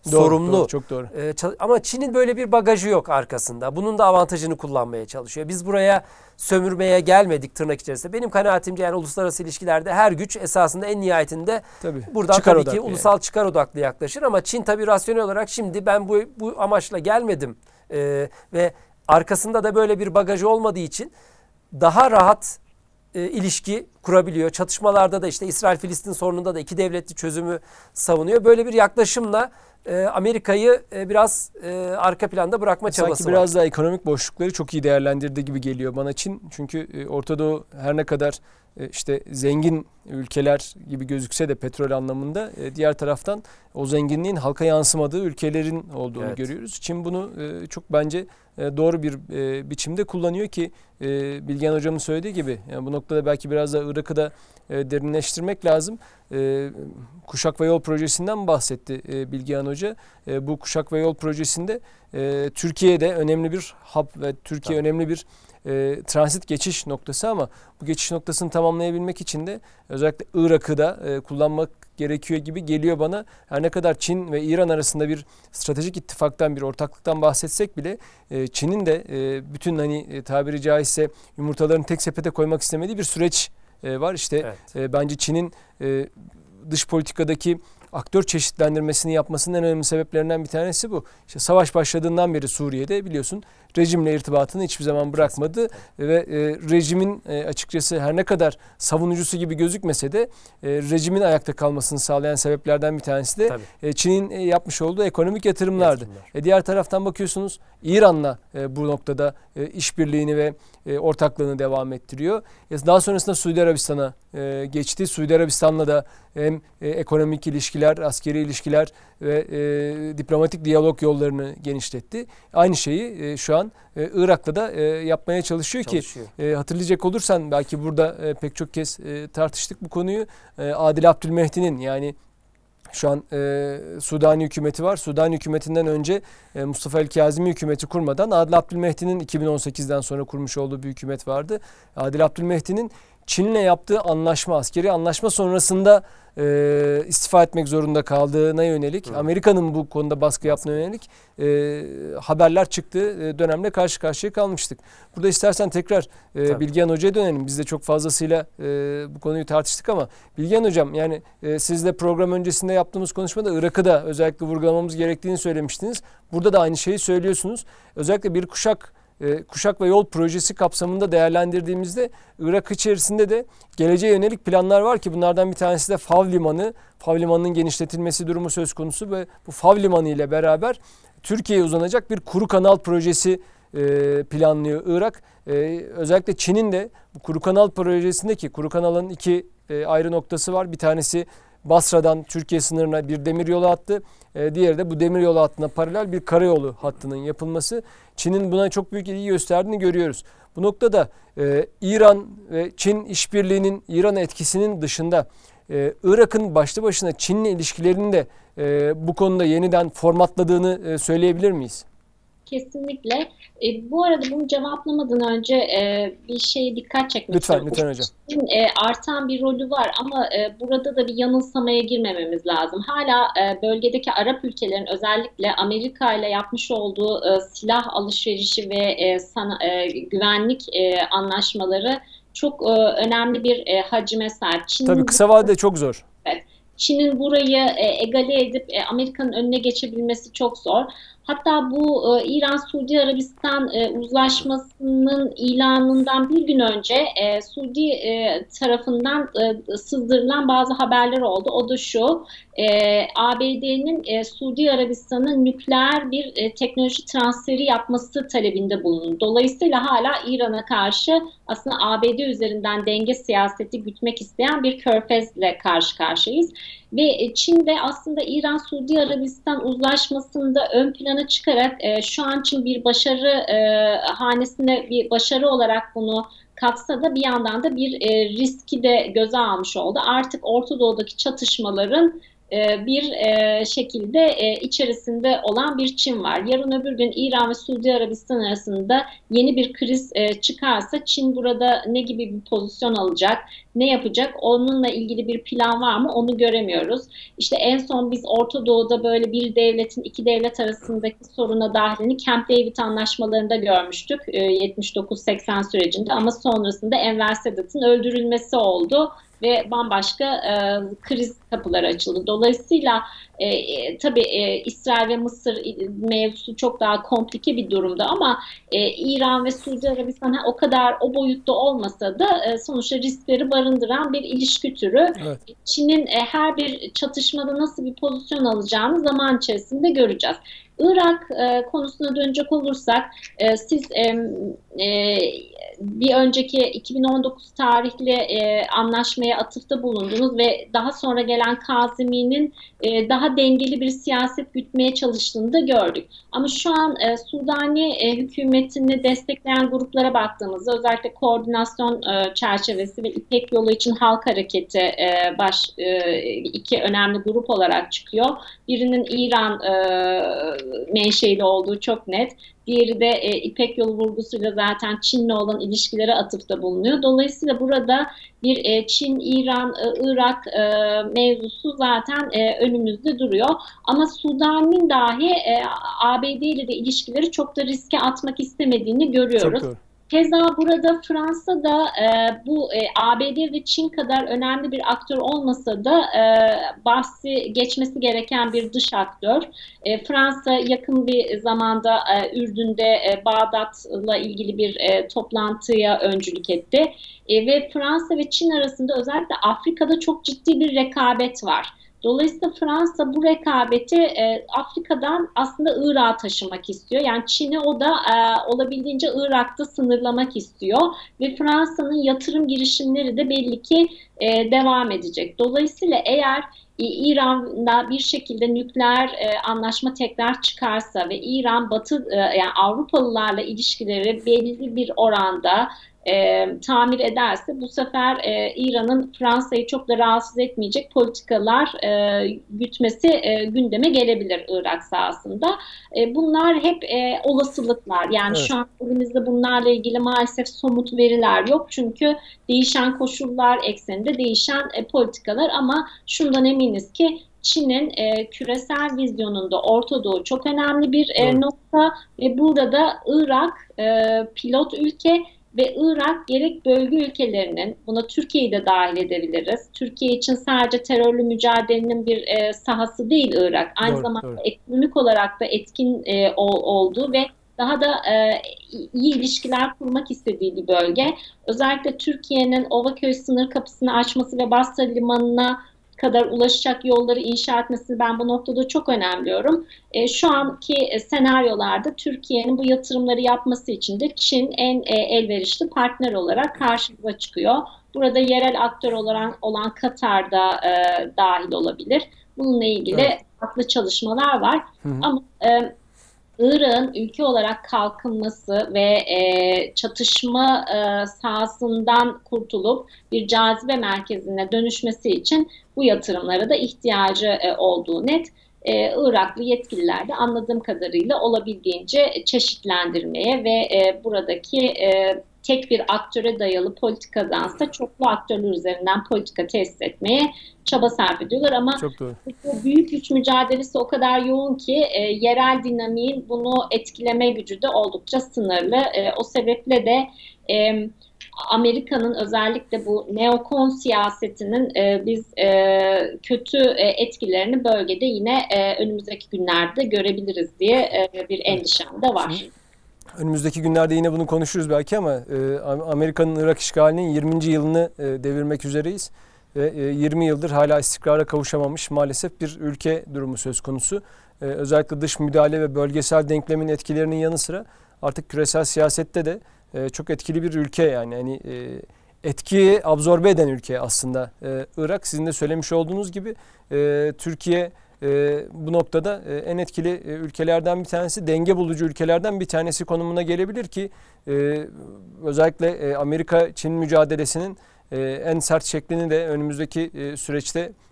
doğru, sorumlu. Doğru, çok doğru. E, ama Çin'in böyle bir bagajı yok arkasında. Bunun da avantajını kullanmaya çalışıyor. Biz buraya sömürmeye gelmedik tırnak içerisinde. Benim kanaatimce yani uluslararası ilişkilerde her güç esasında en nihayetinde tabii, buradan tabii ki ulusal yani. çıkar odaklı yaklaşır. Ama Çin tabii rasyonel olarak şimdi ben bu, bu amaçla gelmedim. E, ve arkasında da böyle bir bagajı olmadığı için daha rahat e, ilişki kurabiliyor. Çatışmalarda da işte İsrail-Filistin sorununda da iki devletli çözümü savunuyor. Böyle bir yaklaşımla e, Amerika'yı e, biraz e, arka planda bırakma çabası Sanki var. biraz daha ekonomik boşlukları çok iyi değerlendirdiği gibi geliyor bana Çin. Çünkü e, Orta Doğu her ne kadar e, işte zengin ülkeler gibi gözükse de petrol anlamında e, diğer taraftan o zenginliğin halka yansımadığı ülkelerin olduğunu evet. görüyoruz. Çin bunu e, çok bence e, doğru bir e, biçimde kullanıyor ki e, Bilgehan Hocam'ın söylediği gibi yani bu noktada belki biraz da Irak'ı da e, derinleştirmek lazım. E, Kuşak ve Yol projesinden bahsetti e, Bilgehan Hoca. E, bu Kuşak ve Yol projesinde e, Türkiye'de önemli bir hub ve Türkiye tamam. önemli bir e, transit geçiş noktası ama bu geçiş noktasını tamamlayabilmek için de özellikle Irak'ı da e, kullanmak gerekiyor gibi geliyor bana. Her ne kadar Çin ve İran arasında bir stratejik ittifaktan, bir ortaklıktan bahsetsek bile e, Çin'in de e, bütün hani e, tabiri caizse yumurtalarını tek sepete koymak istemediği bir süreç e, var. İşte evet. e, bence Çin'in e, dış politikadaki aktör çeşitlendirmesini yapmasının en önemli sebeplerinden bir tanesi bu. İşte savaş başladığından beri Suriye'de biliyorsun rejimle irtibatını hiçbir zaman bırakmadı ve e, rejimin e, açıkçası her ne kadar savunucusu gibi gözükmese de e, rejimin ayakta kalmasını sağlayan sebeplerden bir tanesi de e, Çin'in e, yapmış olduğu ekonomik yatırımlardı. Yatırımlar. E, diğer taraftan bakıyorsunuz İran'la e, bu noktada e, işbirliğini ve e, ortaklığını devam ettiriyor. E, daha sonrasında Suudi Arabistan'a e, geçti. Suudi Arabistan'la da hem e, ekonomik ilişkiler, askeri ilişkiler ve e, diplomatik diyalog yollarını genişletti. Aynı şeyi e, şu an e, Irak'ta da e, yapmaya çalışıyor, çalışıyor. ki e, hatırlayacak olursan belki burada e, pek çok kez e, tartıştık bu konuyu. E, Adil Abdülmehdi'nin yani şu an e, Sudani hükümeti var. Sudani hükümetinden önce e, Mustafa El-Kazimi hükümeti kurmadan Adil Abdülmehdi'nin iki bin on sekizden sonra kurmuş olduğu bir hükümet vardı. Adil Abdülmehdi'nin Çin'le yaptığı anlaşma, askeri anlaşma sonrasında e, istifa etmek zorunda kaldığına yönelik, evet. Amerika'nın bu konuda baskı yaptığına yönelik e, haberler çıktığı dönemle karşı karşıya kalmıştık. Burada istersen tekrar e, Bilgehan Hoca'ya dönelim. Biz de çok fazlasıyla e, bu konuyu tartıştık ama Bilgehan Hocam yani e, sizle program öncesinde yaptığımız konuşmada Irak'ı da özellikle vurgulamamız gerektiğini söylemiştiniz. Burada da aynı şeyi söylüyorsunuz. Özellikle bir kuşak Kuşak ve Yol projesi kapsamında değerlendirdiğimizde Irak içerisinde de geleceğe yönelik planlar var ki bunlardan bir tanesi de Fav Limanı. Fav Limanı'nın genişletilmesi durumu söz konusu ve bu Fav Limanı ile beraber Türkiye'ye uzanacak bir kuru kanal projesi planlıyor Irak. Özellikle Çin'in de bu kuru kanal projesindeki kuru kanalın iki ayrı noktası var. Bir tanesi Basra'dan Türkiye sınırına bir demiryolu hattı. E, diğeri de bu demiryolu hattına paralel bir karayolu hattının yapılması. Çin'in buna çok büyük ilgi gösterdiğini görüyoruz. Bu noktada e, İran ve Çin işbirliğinin İran etkisinin dışında e, Irak'ın başlı başına Çin'le ilişkilerini de e, bu konuda yeniden formatladığını e, söyleyebilir miyiz? Kesinlikle. E, bu arada bunu cevaplamadan önce e, bir şeye dikkat çekmek istiyorum. Lütfen, lütfen hocam. E, artan bir rolü var ama e, burada da bir yanılsamaya girmememiz lazım. Hala e, bölgedeki Arap ülkelerin özellikle Amerika ile yapmış olduğu e, silah alışverişi ve e, sana, e, güvenlik e, anlaşmaları çok e, önemli bir e, hacime sahip. Çin'in Tabii kısa vadede çok zor. Evet. Çin'in burayı e, egale edip e, Amerika'nın önüne geçebilmesi çok zor. Hatta bu e, İran-Suudi Arabistan e, uzlaşmasının ilanından bir gün önce e, Suudi e, tarafından e, sızdırılan bazı haberler oldu. O da şu, e, A B D'nin e, Suudi Arabistan'ın nükleer bir e, teknoloji transferi yapması talebinde bulundu. Dolayısıyla hala İran'a karşı aslında A B D üzerinden denge siyaseti gütmek isteyen bir körfezle karşı karşıyayız. Ve Çin de aslında İran-Suudi Arabistan uzlaşmasında ön plana çıkarak e, şu an için bir başarı e, hanesinde bir başarı olarak bunu katsa da bir yandan da bir e, riski de göze almış oldu. Artık Orta Doğu'daki çatışmaların bir şekilde içerisinde olan bir Çin var. Yarın öbür gün İran ve Suudi Arabistan arasında yeni bir kriz çıkarsa Çin burada ne gibi bir pozisyon alacak, ne yapacak, onunla ilgili bir plan var mı onu göremiyoruz. İşte en son biz Orta Doğu'da böyle bir devletin iki devlet arasındaki soruna dahilini Camp David anlaşmalarında görmüştük yetmiş dokuz seksen sürecinde, ama sonrasında Enver Sedat'ın öldürülmesi oldu ve bambaşka e, kriz kapıları açıldı. Dolayısıyla e, e, tabii e, İsrail ve Mısır mevzusu çok daha komplike bir durumda, ama e, İran ve Suudi Arabistan o kadar o boyutta olmasa da e, sonuçta riskleri barındıran bir ilişki türü. Evet. Çin'in e, her bir çatışmada nasıl bir pozisyon alacağını zaman içerisinde göreceğiz. Irak e, konusuna dönecek olursak, e, siz e, e, bir önceki iki bin on dokuz tarihli e, anlaşmaya atıfta bulundunuz ve daha sonra gelen Kazimi'nin e, daha dengeli bir siyaset gütmeye çalıştığını da gördük. Ama şu an e, Sudani e, hükümetini destekleyen gruplara baktığımızda, özellikle koordinasyon e, çerçevesi ve İpek Yolu için Halk Hareketi e, baş e, iki önemli grup olarak çıkıyor. Birinin İran e, menşeli olduğu çok net. Diğeri de e, İpek Yolu vurgusuyla zaten Çin'le olan ilişkilere atıfta bulunuyor. Dolayısıyla burada bir e, Çin, İran, e, Irak e, mevzusu zaten e, önümüzde duruyor. Ama Sudan'ın dahi e, A B D ile de ilişkileri çok da riske atmak istemediğini görüyoruz. Keza burada Fransa da e, bu e, A B D ve Çin kadar önemli bir aktör olmasa da e, bahsi geçmesi gereken bir dış aktör. E, Fransa yakın bir zamanda e, Ürdün'de e, Bağdat'la ilgili bir e, toplantıya öncülük etti. E, ve Fransa ve Çin arasında özellikle Afrika'da çok ciddi bir rekabet var. Dolayısıyla Fransa bu rekabeti e, Afrika'dan aslında Irak'a taşımak istiyor. Yani Çin'i o da e, olabildiğince Irak'ta sınırlamak istiyor. Ve Fransa'nın yatırım girişimleri de belli ki e, devam edecek. Dolayısıyla eğer e, İran'da bir şekilde nükleer e, anlaşma tekrar çıkarsa ve İran Batı e, yani Avrupalılarla ilişkileri belli bir oranda E, tamir ederse, bu sefer e, İran'ın Fransa'yı çok da rahatsız etmeyecek politikalar e, gütmesi e, gündeme gelebilir Irak sahasında. E, bunlar hep e, olasılıklar. Yani evet. Şu an elimizde bunlarla ilgili maalesef somut veriler yok. Çünkü değişen koşullar ekseninde değişen e, politikalar, ama şundan eminiz ki Çin'in e, küresel vizyonunda Orta Doğu çok önemli bir e, nokta ve burada da Irak e, pilot ülke. Ve Irak gerek bölge ülkelerinin, buna Türkiye'yi de dahil edebiliriz. Türkiye için sadece terörle mücadelenin bir e, sahası değil Irak. Aynı doğru, zamanda doğru. ekonomik olarak da etkin e, ol, olduğu ve daha da e, iyi ilişkiler kurmak istediği bir bölge. Özellikle Türkiye'nin Ovaköy sınır kapısını açması ve Basra Limanı'na kadar ulaşacak yolları inşa etmesini ben bu noktada çok önemliyorum. E, şu anki e, senaryolarda Türkiye'nin bu yatırımları yapması için de Çin en e, elverişli partner olarak karşımıza çıkıyor. Burada yerel aktör olan, olan Katar da e, dahil olabilir. Bununla ilgili evet. farklı çalışmalar var. Hı hı. Ama e, Irak'ın ülke olarak kalkınması ve e, çatışma e, sahasından kurtulup bir cazibe merkezine dönüşmesi için bu yatırımlara da ihtiyacı e, olduğu net. E, Iraklı yetkililer de anladığım kadarıyla olabildiğince çeşitlendirmeye ve e, buradaki e, tek bir aktöre dayalı politikadansa çoklu aktörler üzerinden politika tesis etmeye çaba sarf ediyorlar, ama bu büyük güç mücadelesi o kadar yoğun ki e, yerel dinamiğin bunu etkileme gücü de oldukça sınırlı. E, o sebeple de e, Amerika'nın özellikle bu neokon siyasetinin e, biz e, kötü e, etkilerini bölgede yine e, önümüzdeki günlerde görebiliriz diye e, bir endişem de var. Önümüzdeki günlerde yine bunu konuşuruz belki, ama e, Amerika'nın Irak işgalinin yirminci yılını e, devirmek üzereyiz. Ve e, yirmi yıldır hala istikrara kavuşamamış maalesef bir ülke durumu söz konusu. E, özellikle dış müdahale ve bölgesel denklemin etkilerinin yanı sıra artık küresel siyasette de e, çok etkili bir ülke, yani hani e, etkiyi absorbe eden ülke aslında e, Irak. Sizin de söylemiş olduğunuz gibi e, Türkiye e, bu noktada e, en etkili e, ülkelerden bir tanesi, denge bulucu ülkelerden bir tanesi konumuna gelebilir ki e, özellikle e, Amerika-Çin mücadelesinin e, en sert şeklini de önümüzdeki e, süreçte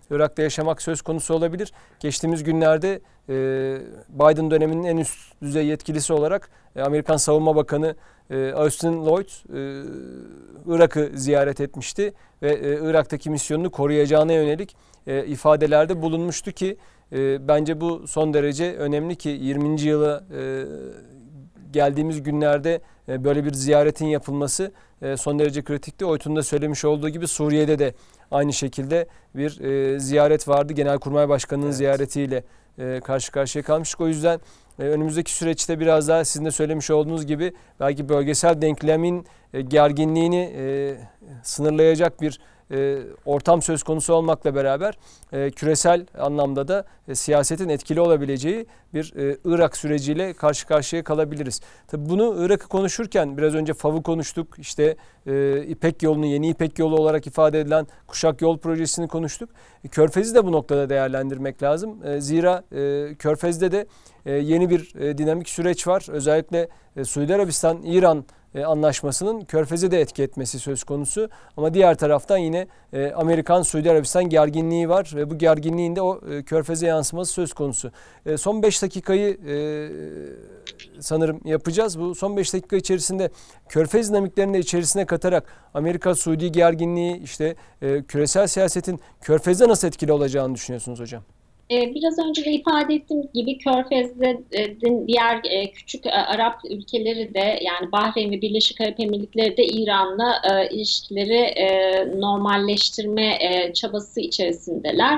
Irak'ta yaşamak söz konusu olabilir. Geçtiğimiz günlerde e, Biden döneminin en üst düzey yetkilisi olarak e, Amerikan Savunma Bakanı e, Austin Lloyd e, Irak'ı ziyaret etmişti ve e, Irak'taki misyonunu koruyacağına yönelik e, ifadelerde bulunmuştu ki e, bence bu son derece önemli ki yirminci yıla e, geldiğimiz günlerde e, böyle bir ziyaretin yapılması e, son derece kritikti. Oytun'un da söylemiş olduğu gibi Suriye'de de aynı şekilde bir e, ziyaret vardı. Genelkurmay Başkanı'nın evet. ziyaretiyle e, karşı karşıya kalmıştık. O yüzden e, önümüzdeki süreçte biraz daha sizin de söylemiş olduğunuz gibi belki bölgesel denklemin e, gerginliğini e, sınırlayacak bir e, ortam söz konusu olmakla beraber e, küresel anlamda da e, siyasetin etkili olabileceği bir e, Irak süreciyle karşı karşıya kalabiliriz. Tabii bunu Irak'ı konuşurken biraz önce F A V'ı konuştuk. İşte e, İpek yolunu, yeni İpek yolu olarak ifade edilen Kuşak Yol projesini konuştuk. E, Körfez'i de bu noktada değerlendirmek lazım. E, zira e, Körfez'de de e, yeni bir e, dinamik süreç var. Özellikle e, Suudi Arabistan, İran anlaşmasının Körfez'e de etki etmesi söz konusu. Ama diğer taraftan yine Amerikan-Suudi Arabistan gerginliği var ve bu gerginliğin de o Körfez'e yansıması söz konusu. Son beş dakikayı sanırım yapacağız. Bu son beş dakika içerisinde Körfez dinamiklerini de içerisine katarak Amerika-Suudi gerginliği, işte küresel siyasetin Körfez'de nasıl etkili olacağını düşünüyorsunuz hocam? Biraz önce de ifade ettiğim gibi Körfez'in diğer küçük Arap ülkeleri de, yani Bahreyn ve Birleşik Arap Emirlikleri de İran'la ilişkileri normalleştirme çabası içerisindeler.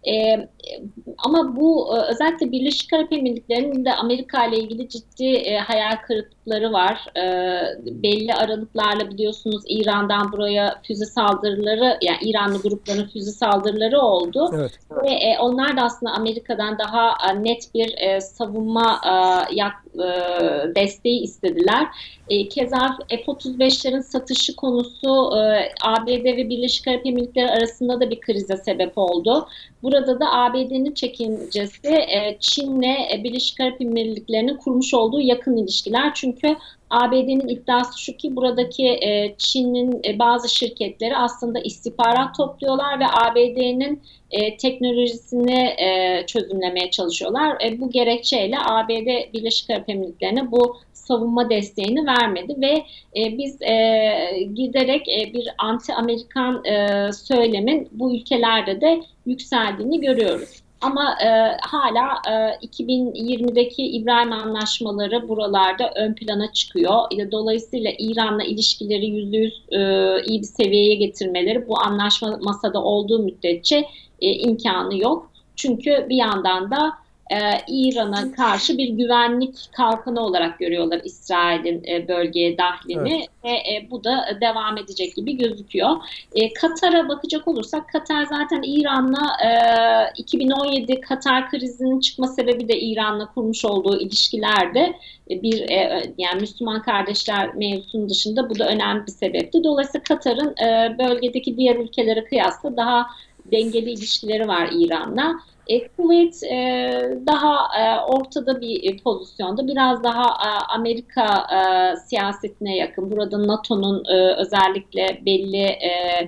Ama bu özellikle Birleşik Arap Emirlikleri'nin de Amerika ile ilgili ciddi hayal kırıklıkları var. Belli aralıklarla biliyorsunuz İran'dan buraya füze saldırıları, yani İranlı grupların füze saldırıları oldu. Evet. Ve onlar da aslında Amerika'dan daha net bir e, savunma e, yak, e, desteği istediler. E, keza F otuz beşlerin satışı konusu e, A B D ve Birleşik Arap Emirlikleri arasında da bir krize sebep oldu. Burada da A B D'nin çekincesi e, Çin'le e, Birleşik Arap Emirlikleri'nin kurmuş olduğu yakın ilişkiler. Çünkü A B D'nin iddiası şu ki buradaki e, Çin'in e, bazı şirketleri aslında istihbarat topluyorlar ve A B D'nin e, teknolojisini e, çözümlemeye çalışıyorlar. E, bu gerekçeyle A B D Birleşik Arap Emirlikleri'ne bu savunma desteğini vermedi ve e, biz e, giderek e, bir anti-Amerikan e, söylemin bu ülkelerde de yükseldiğini görüyoruz. Ama e, hala e, iki bin yirmideki İbrahim Anlaşmaları buralarda ön plana çıkıyor. Dolayısıyla İran'la ilişkileri yüzde yüz e, iyi bir seviyeye getirmeleri bu anlaşma masada olduğu müddetçe e, imkanı yok. Çünkü bir yandan da e, İran'a karşı bir güvenlik kalkanı olarak görüyorlar İsrail'in e, bölgeye dahlini. Evet. Ve e, bu da devam edecek gibi gözüküyor. E, Katar'a bakacak olursak, Katar zaten İran'la e, iki bin on yedi Katar krizinin çıkma sebebi de İran'la kurmuş olduğu ilişkilerde e, bir e, yani Müslüman kardeşler mevzusunun dışında bu da önemli bir sebepti. Dolayısıyla Katar'ın e, bölgedeki diğer ülkelere kıyasla daha dengeli ilişkileri var İran'la. E, Kuveyt e, daha e, ortada bir e, pozisyonda, biraz daha e, Amerika e, siyasetine yakın. Burada NATO'nun e, özellikle belli e,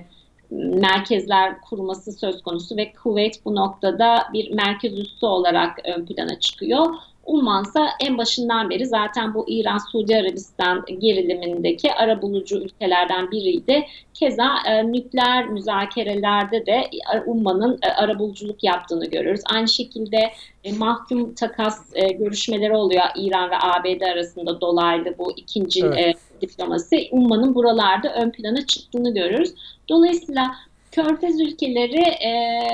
merkezler kurması söz konusu ve Kuveyt bu noktada bir merkez üssü olarak ön plana çıkıyor. Ummansa en başından beri zaten bu İran-Suudi Arabistan gerilimindeki arabulucu ülkelerden biriydi. Keza e, nükleer müzakerelerde de Umman'ın e, arabuluculuk yaptığını görüyoruz. Aynı şekilde e, mahkum takas e, görüşmeleri oluyor İran ve A B D arasında dolaylı, bu ikinci evet. e, diplomasi. Umman'ın buralarda ön plana çıktığını görüyoruz. Dolayısıyla Körfez ülkeleri e,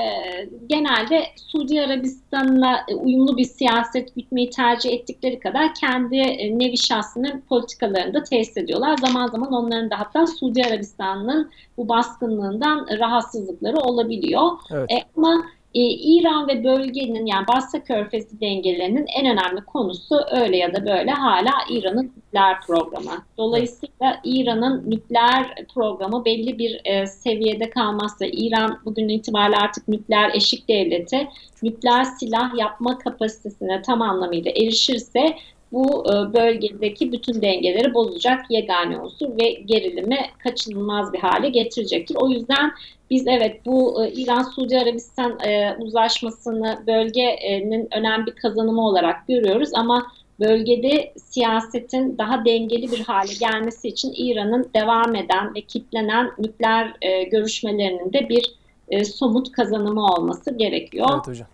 genelde Suudi Arabistan'la uyumlu bir siyaset gütmeyi tercih ettikleri kadar kendi e, nevi şahsının politikalarını da tesis ediyorlar. Zaman zaman onların da hatta Suudi Arabistan'ın bu baskınlığından rahatsızlıkları olabiliyor. Evet. E, ama e, İran ve bölgenin, yani Basra Körfezi dengelerinin en önemli konusu öyle ya da böyle hala İran'ın nükleer programı. Dolayısıyla evet. İran'ın nükleer programı belli bir e, seviyede kalmazsa, İran bugün itibariyle artık nükleer eşik devleti, nükleer silah yapma kapasitesine tam anlamıyla erişirse bu bölgedeki bütün dengeleri bozacak yegane unsur ve gerilimi kaçınılmaz bir hale getirecektir. O yüzden biz evet bu İran-Suudi Arabistan uzlaşmasını bölgenin önemli bir kazanımı olarak görüyoruz ama bölgede siyasetin daha dengeli bir hale gelmesi için İran'ın devam eden ve kitlenen nükleer görüşmelerinin de bir somut kazanımı olması gerekiyor. Evet hocam.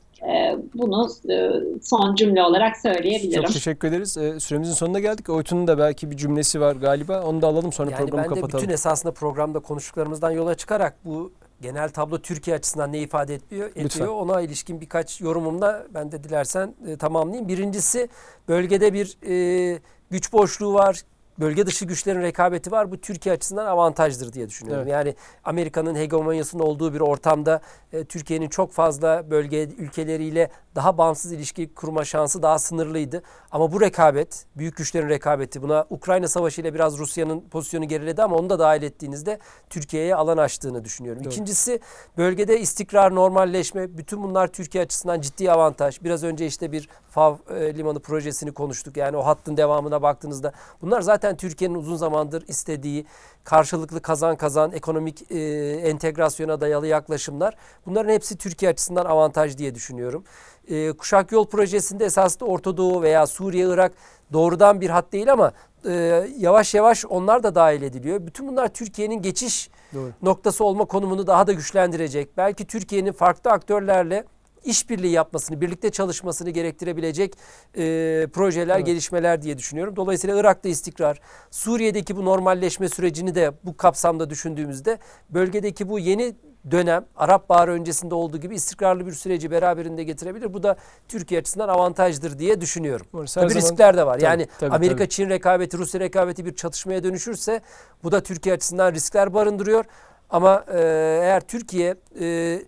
Bunu son cümle olarak söyleyebilirim. Çok teşekkür ederiz. Süremizin sonuna geldik. Oytun'un da belki bir cümlesi var galiba. Onu da alalım, sonra yani programı ben de kapatalım. Bütün esasında programda konuştuklarımızdan yola çıkarak bu genel tablo Türkiye açısından ne ifade ediyor, ediyor ona ilişkin birkaç yorumumda ben de dilersen e, tamamlayayım. Birincisi, bölgede bir e, güç boşluğu var. Bölge dışı güçlerin rekabeti var. Bu Türkiye açısından avantajdır diye düşünüyorum. Evet. Yani Amerika'nın hegemonyasının olduğu bir ortamda e, Türkiye'nin çok fazla bölge ülkeleriyle daha bağımsız ilişki kurma şansı daha sınırlıydı. Ama bu rekabet, büyük güçlerin rekabeti, buna Ukrayna Savaşı ile biraz Rusya'nın pozisyonu geriledi ama onu da dahil ettiğinizde Türkiye'ye alan açtığını düşünüyorum. Doğru. İkincisi, bölgede istikrar, normalleşme, bütün bunlar Türkiye açısından ciddi avantaj. Biraz önce işte bir Fav e, limanı projesini konuştuk. Yani o hattın devamına baktığınızda bunlar zaten Türkiye'nin uzun zamandır istediği karşılıklı kazan kazan ekonomik e, entegrasyona dayalı yaklaşımlar. Bunların hepsi Türkiye açısından avantaj diye düşünüyorum. E, Kuşak Yol projesinde esasında Orta Doğu veya Suriye, Irak doğrudan bir hat değil ama e, yavaş yavaş onlar da dahil ediliyor. Bütün bunlar Türkiye'nin geçiş Doğru. noktası olma konumunu daha da güçlendirecek. Belki Türkiye'nin farklı aktörlerle işbirliği yapmasını, birlikte çalışmasını gerektirebilecek e, projeler, evet. gelişmeler diye düşünüyorum. Dolayısıyla Irak'ta istikrar, Suriye'deki bu normalleşme sürecini de bu kapsamda düşündüğümüzde bölgedeki bu yeni dönem Arap Baharı öncesinde olduğu gibi istikrarlı bir süreci beraberinde getirebilir. Bu da Türkiye açısından avantajdır diye düşünüyorum. Tabii zaman, riskler de var. Tabii, yani Amerika-Çin rekabeti, Rusya rekabeti bir çatışmaya dönüşürse bu da Türkiye açısından riskler barındırıyor. Ama e, eğer Türkiye e,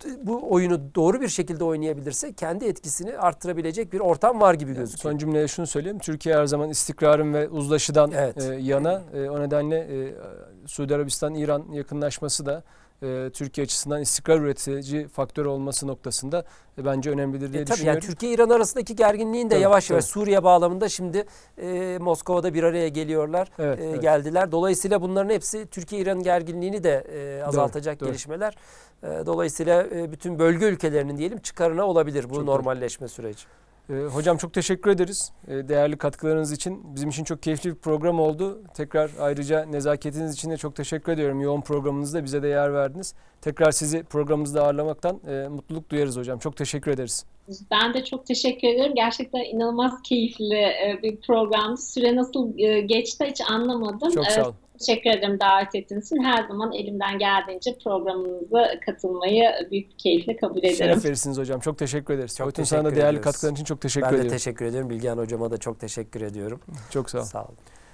bu oyunu doğru bir şekilde oynayabilirse kendi etkisini arttırabilecek bir ortam var gibi gözüküyor. Son cümleye şunu söyleyeyim. Türkiye her zaman istikrarın ve uzlaşıdan evet. e, yana. E, o nedenle e, Suudi Arabistan-İran yakınlaşması da e, Türkiye açısından istikrar üretici faktör olması noktasında e, bence önemlidir diye e, düşünüyorum. Yani Türkiye-İran arasındaki gerginliğin de tabii, yavaş yavaş tabii. Suriye bağlamında şimdi e, Moskova'da bir araya geliyorlar, evet, e, evet. geldiler. Dolayısıyla bunların hepsi Türkiye-İran gerginliğini de e, azaltacak doğru, gelişmeler. Doğru. Dolayısıyla bütün bölge ülkelerinin diyelim çıkarına olabilir bu çok normalleşme doğru. süreci. Hocam çok teşekkür ederiz. Değerli katkılarınız için. Bizim için çok keyifli bir program oldu. Tekrar ayrıca nezaketiniz için de çok teşekkür ediyorum. Yoğun programınızda bize de yer verdiniz. Tekrar sizi programımızda ağırlamaktan mutluluk duyarız hocam. Çok teşekkür ederiz. Ben de çok teşekkür ediyorum. Gerçekten inanılmaz keyifli bir programdı. Süre nasıl geçti hiç anlamadım. Çok sağ olun. Teşekkür ederim davet ettiğiniz için. Her zaman elimden geldiğince programınıza katılmayı büyük bir keyifle kabul ederim. Şeref verirsiniz hocam. Çok teşekkür ederiz. Çok Oytun, sana da değerli ediyoruz. Katkıların için çok teşekkür ben ediyorum. Ben de teşekkür ediyorum. Bilgehan hocama da çok teşekkür ediyorum. Çok sağ olun. Sağ olun.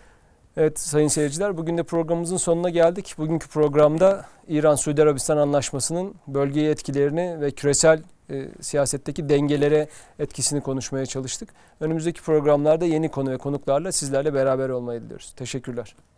Evet sayın seyirciler, bugün de programımızın sonuna geldik. Bugünkü programda İran-Suudi Arabistan anlaşmasının bölgeye etkilerini ve küresel e, siyasetteki dengelere etkisini konuşmaya çalıştık. Önümüzdeki programlarda yeni konu ve konuklarla sizlerle beraber olmayı diliyoruz. Teşekkürler.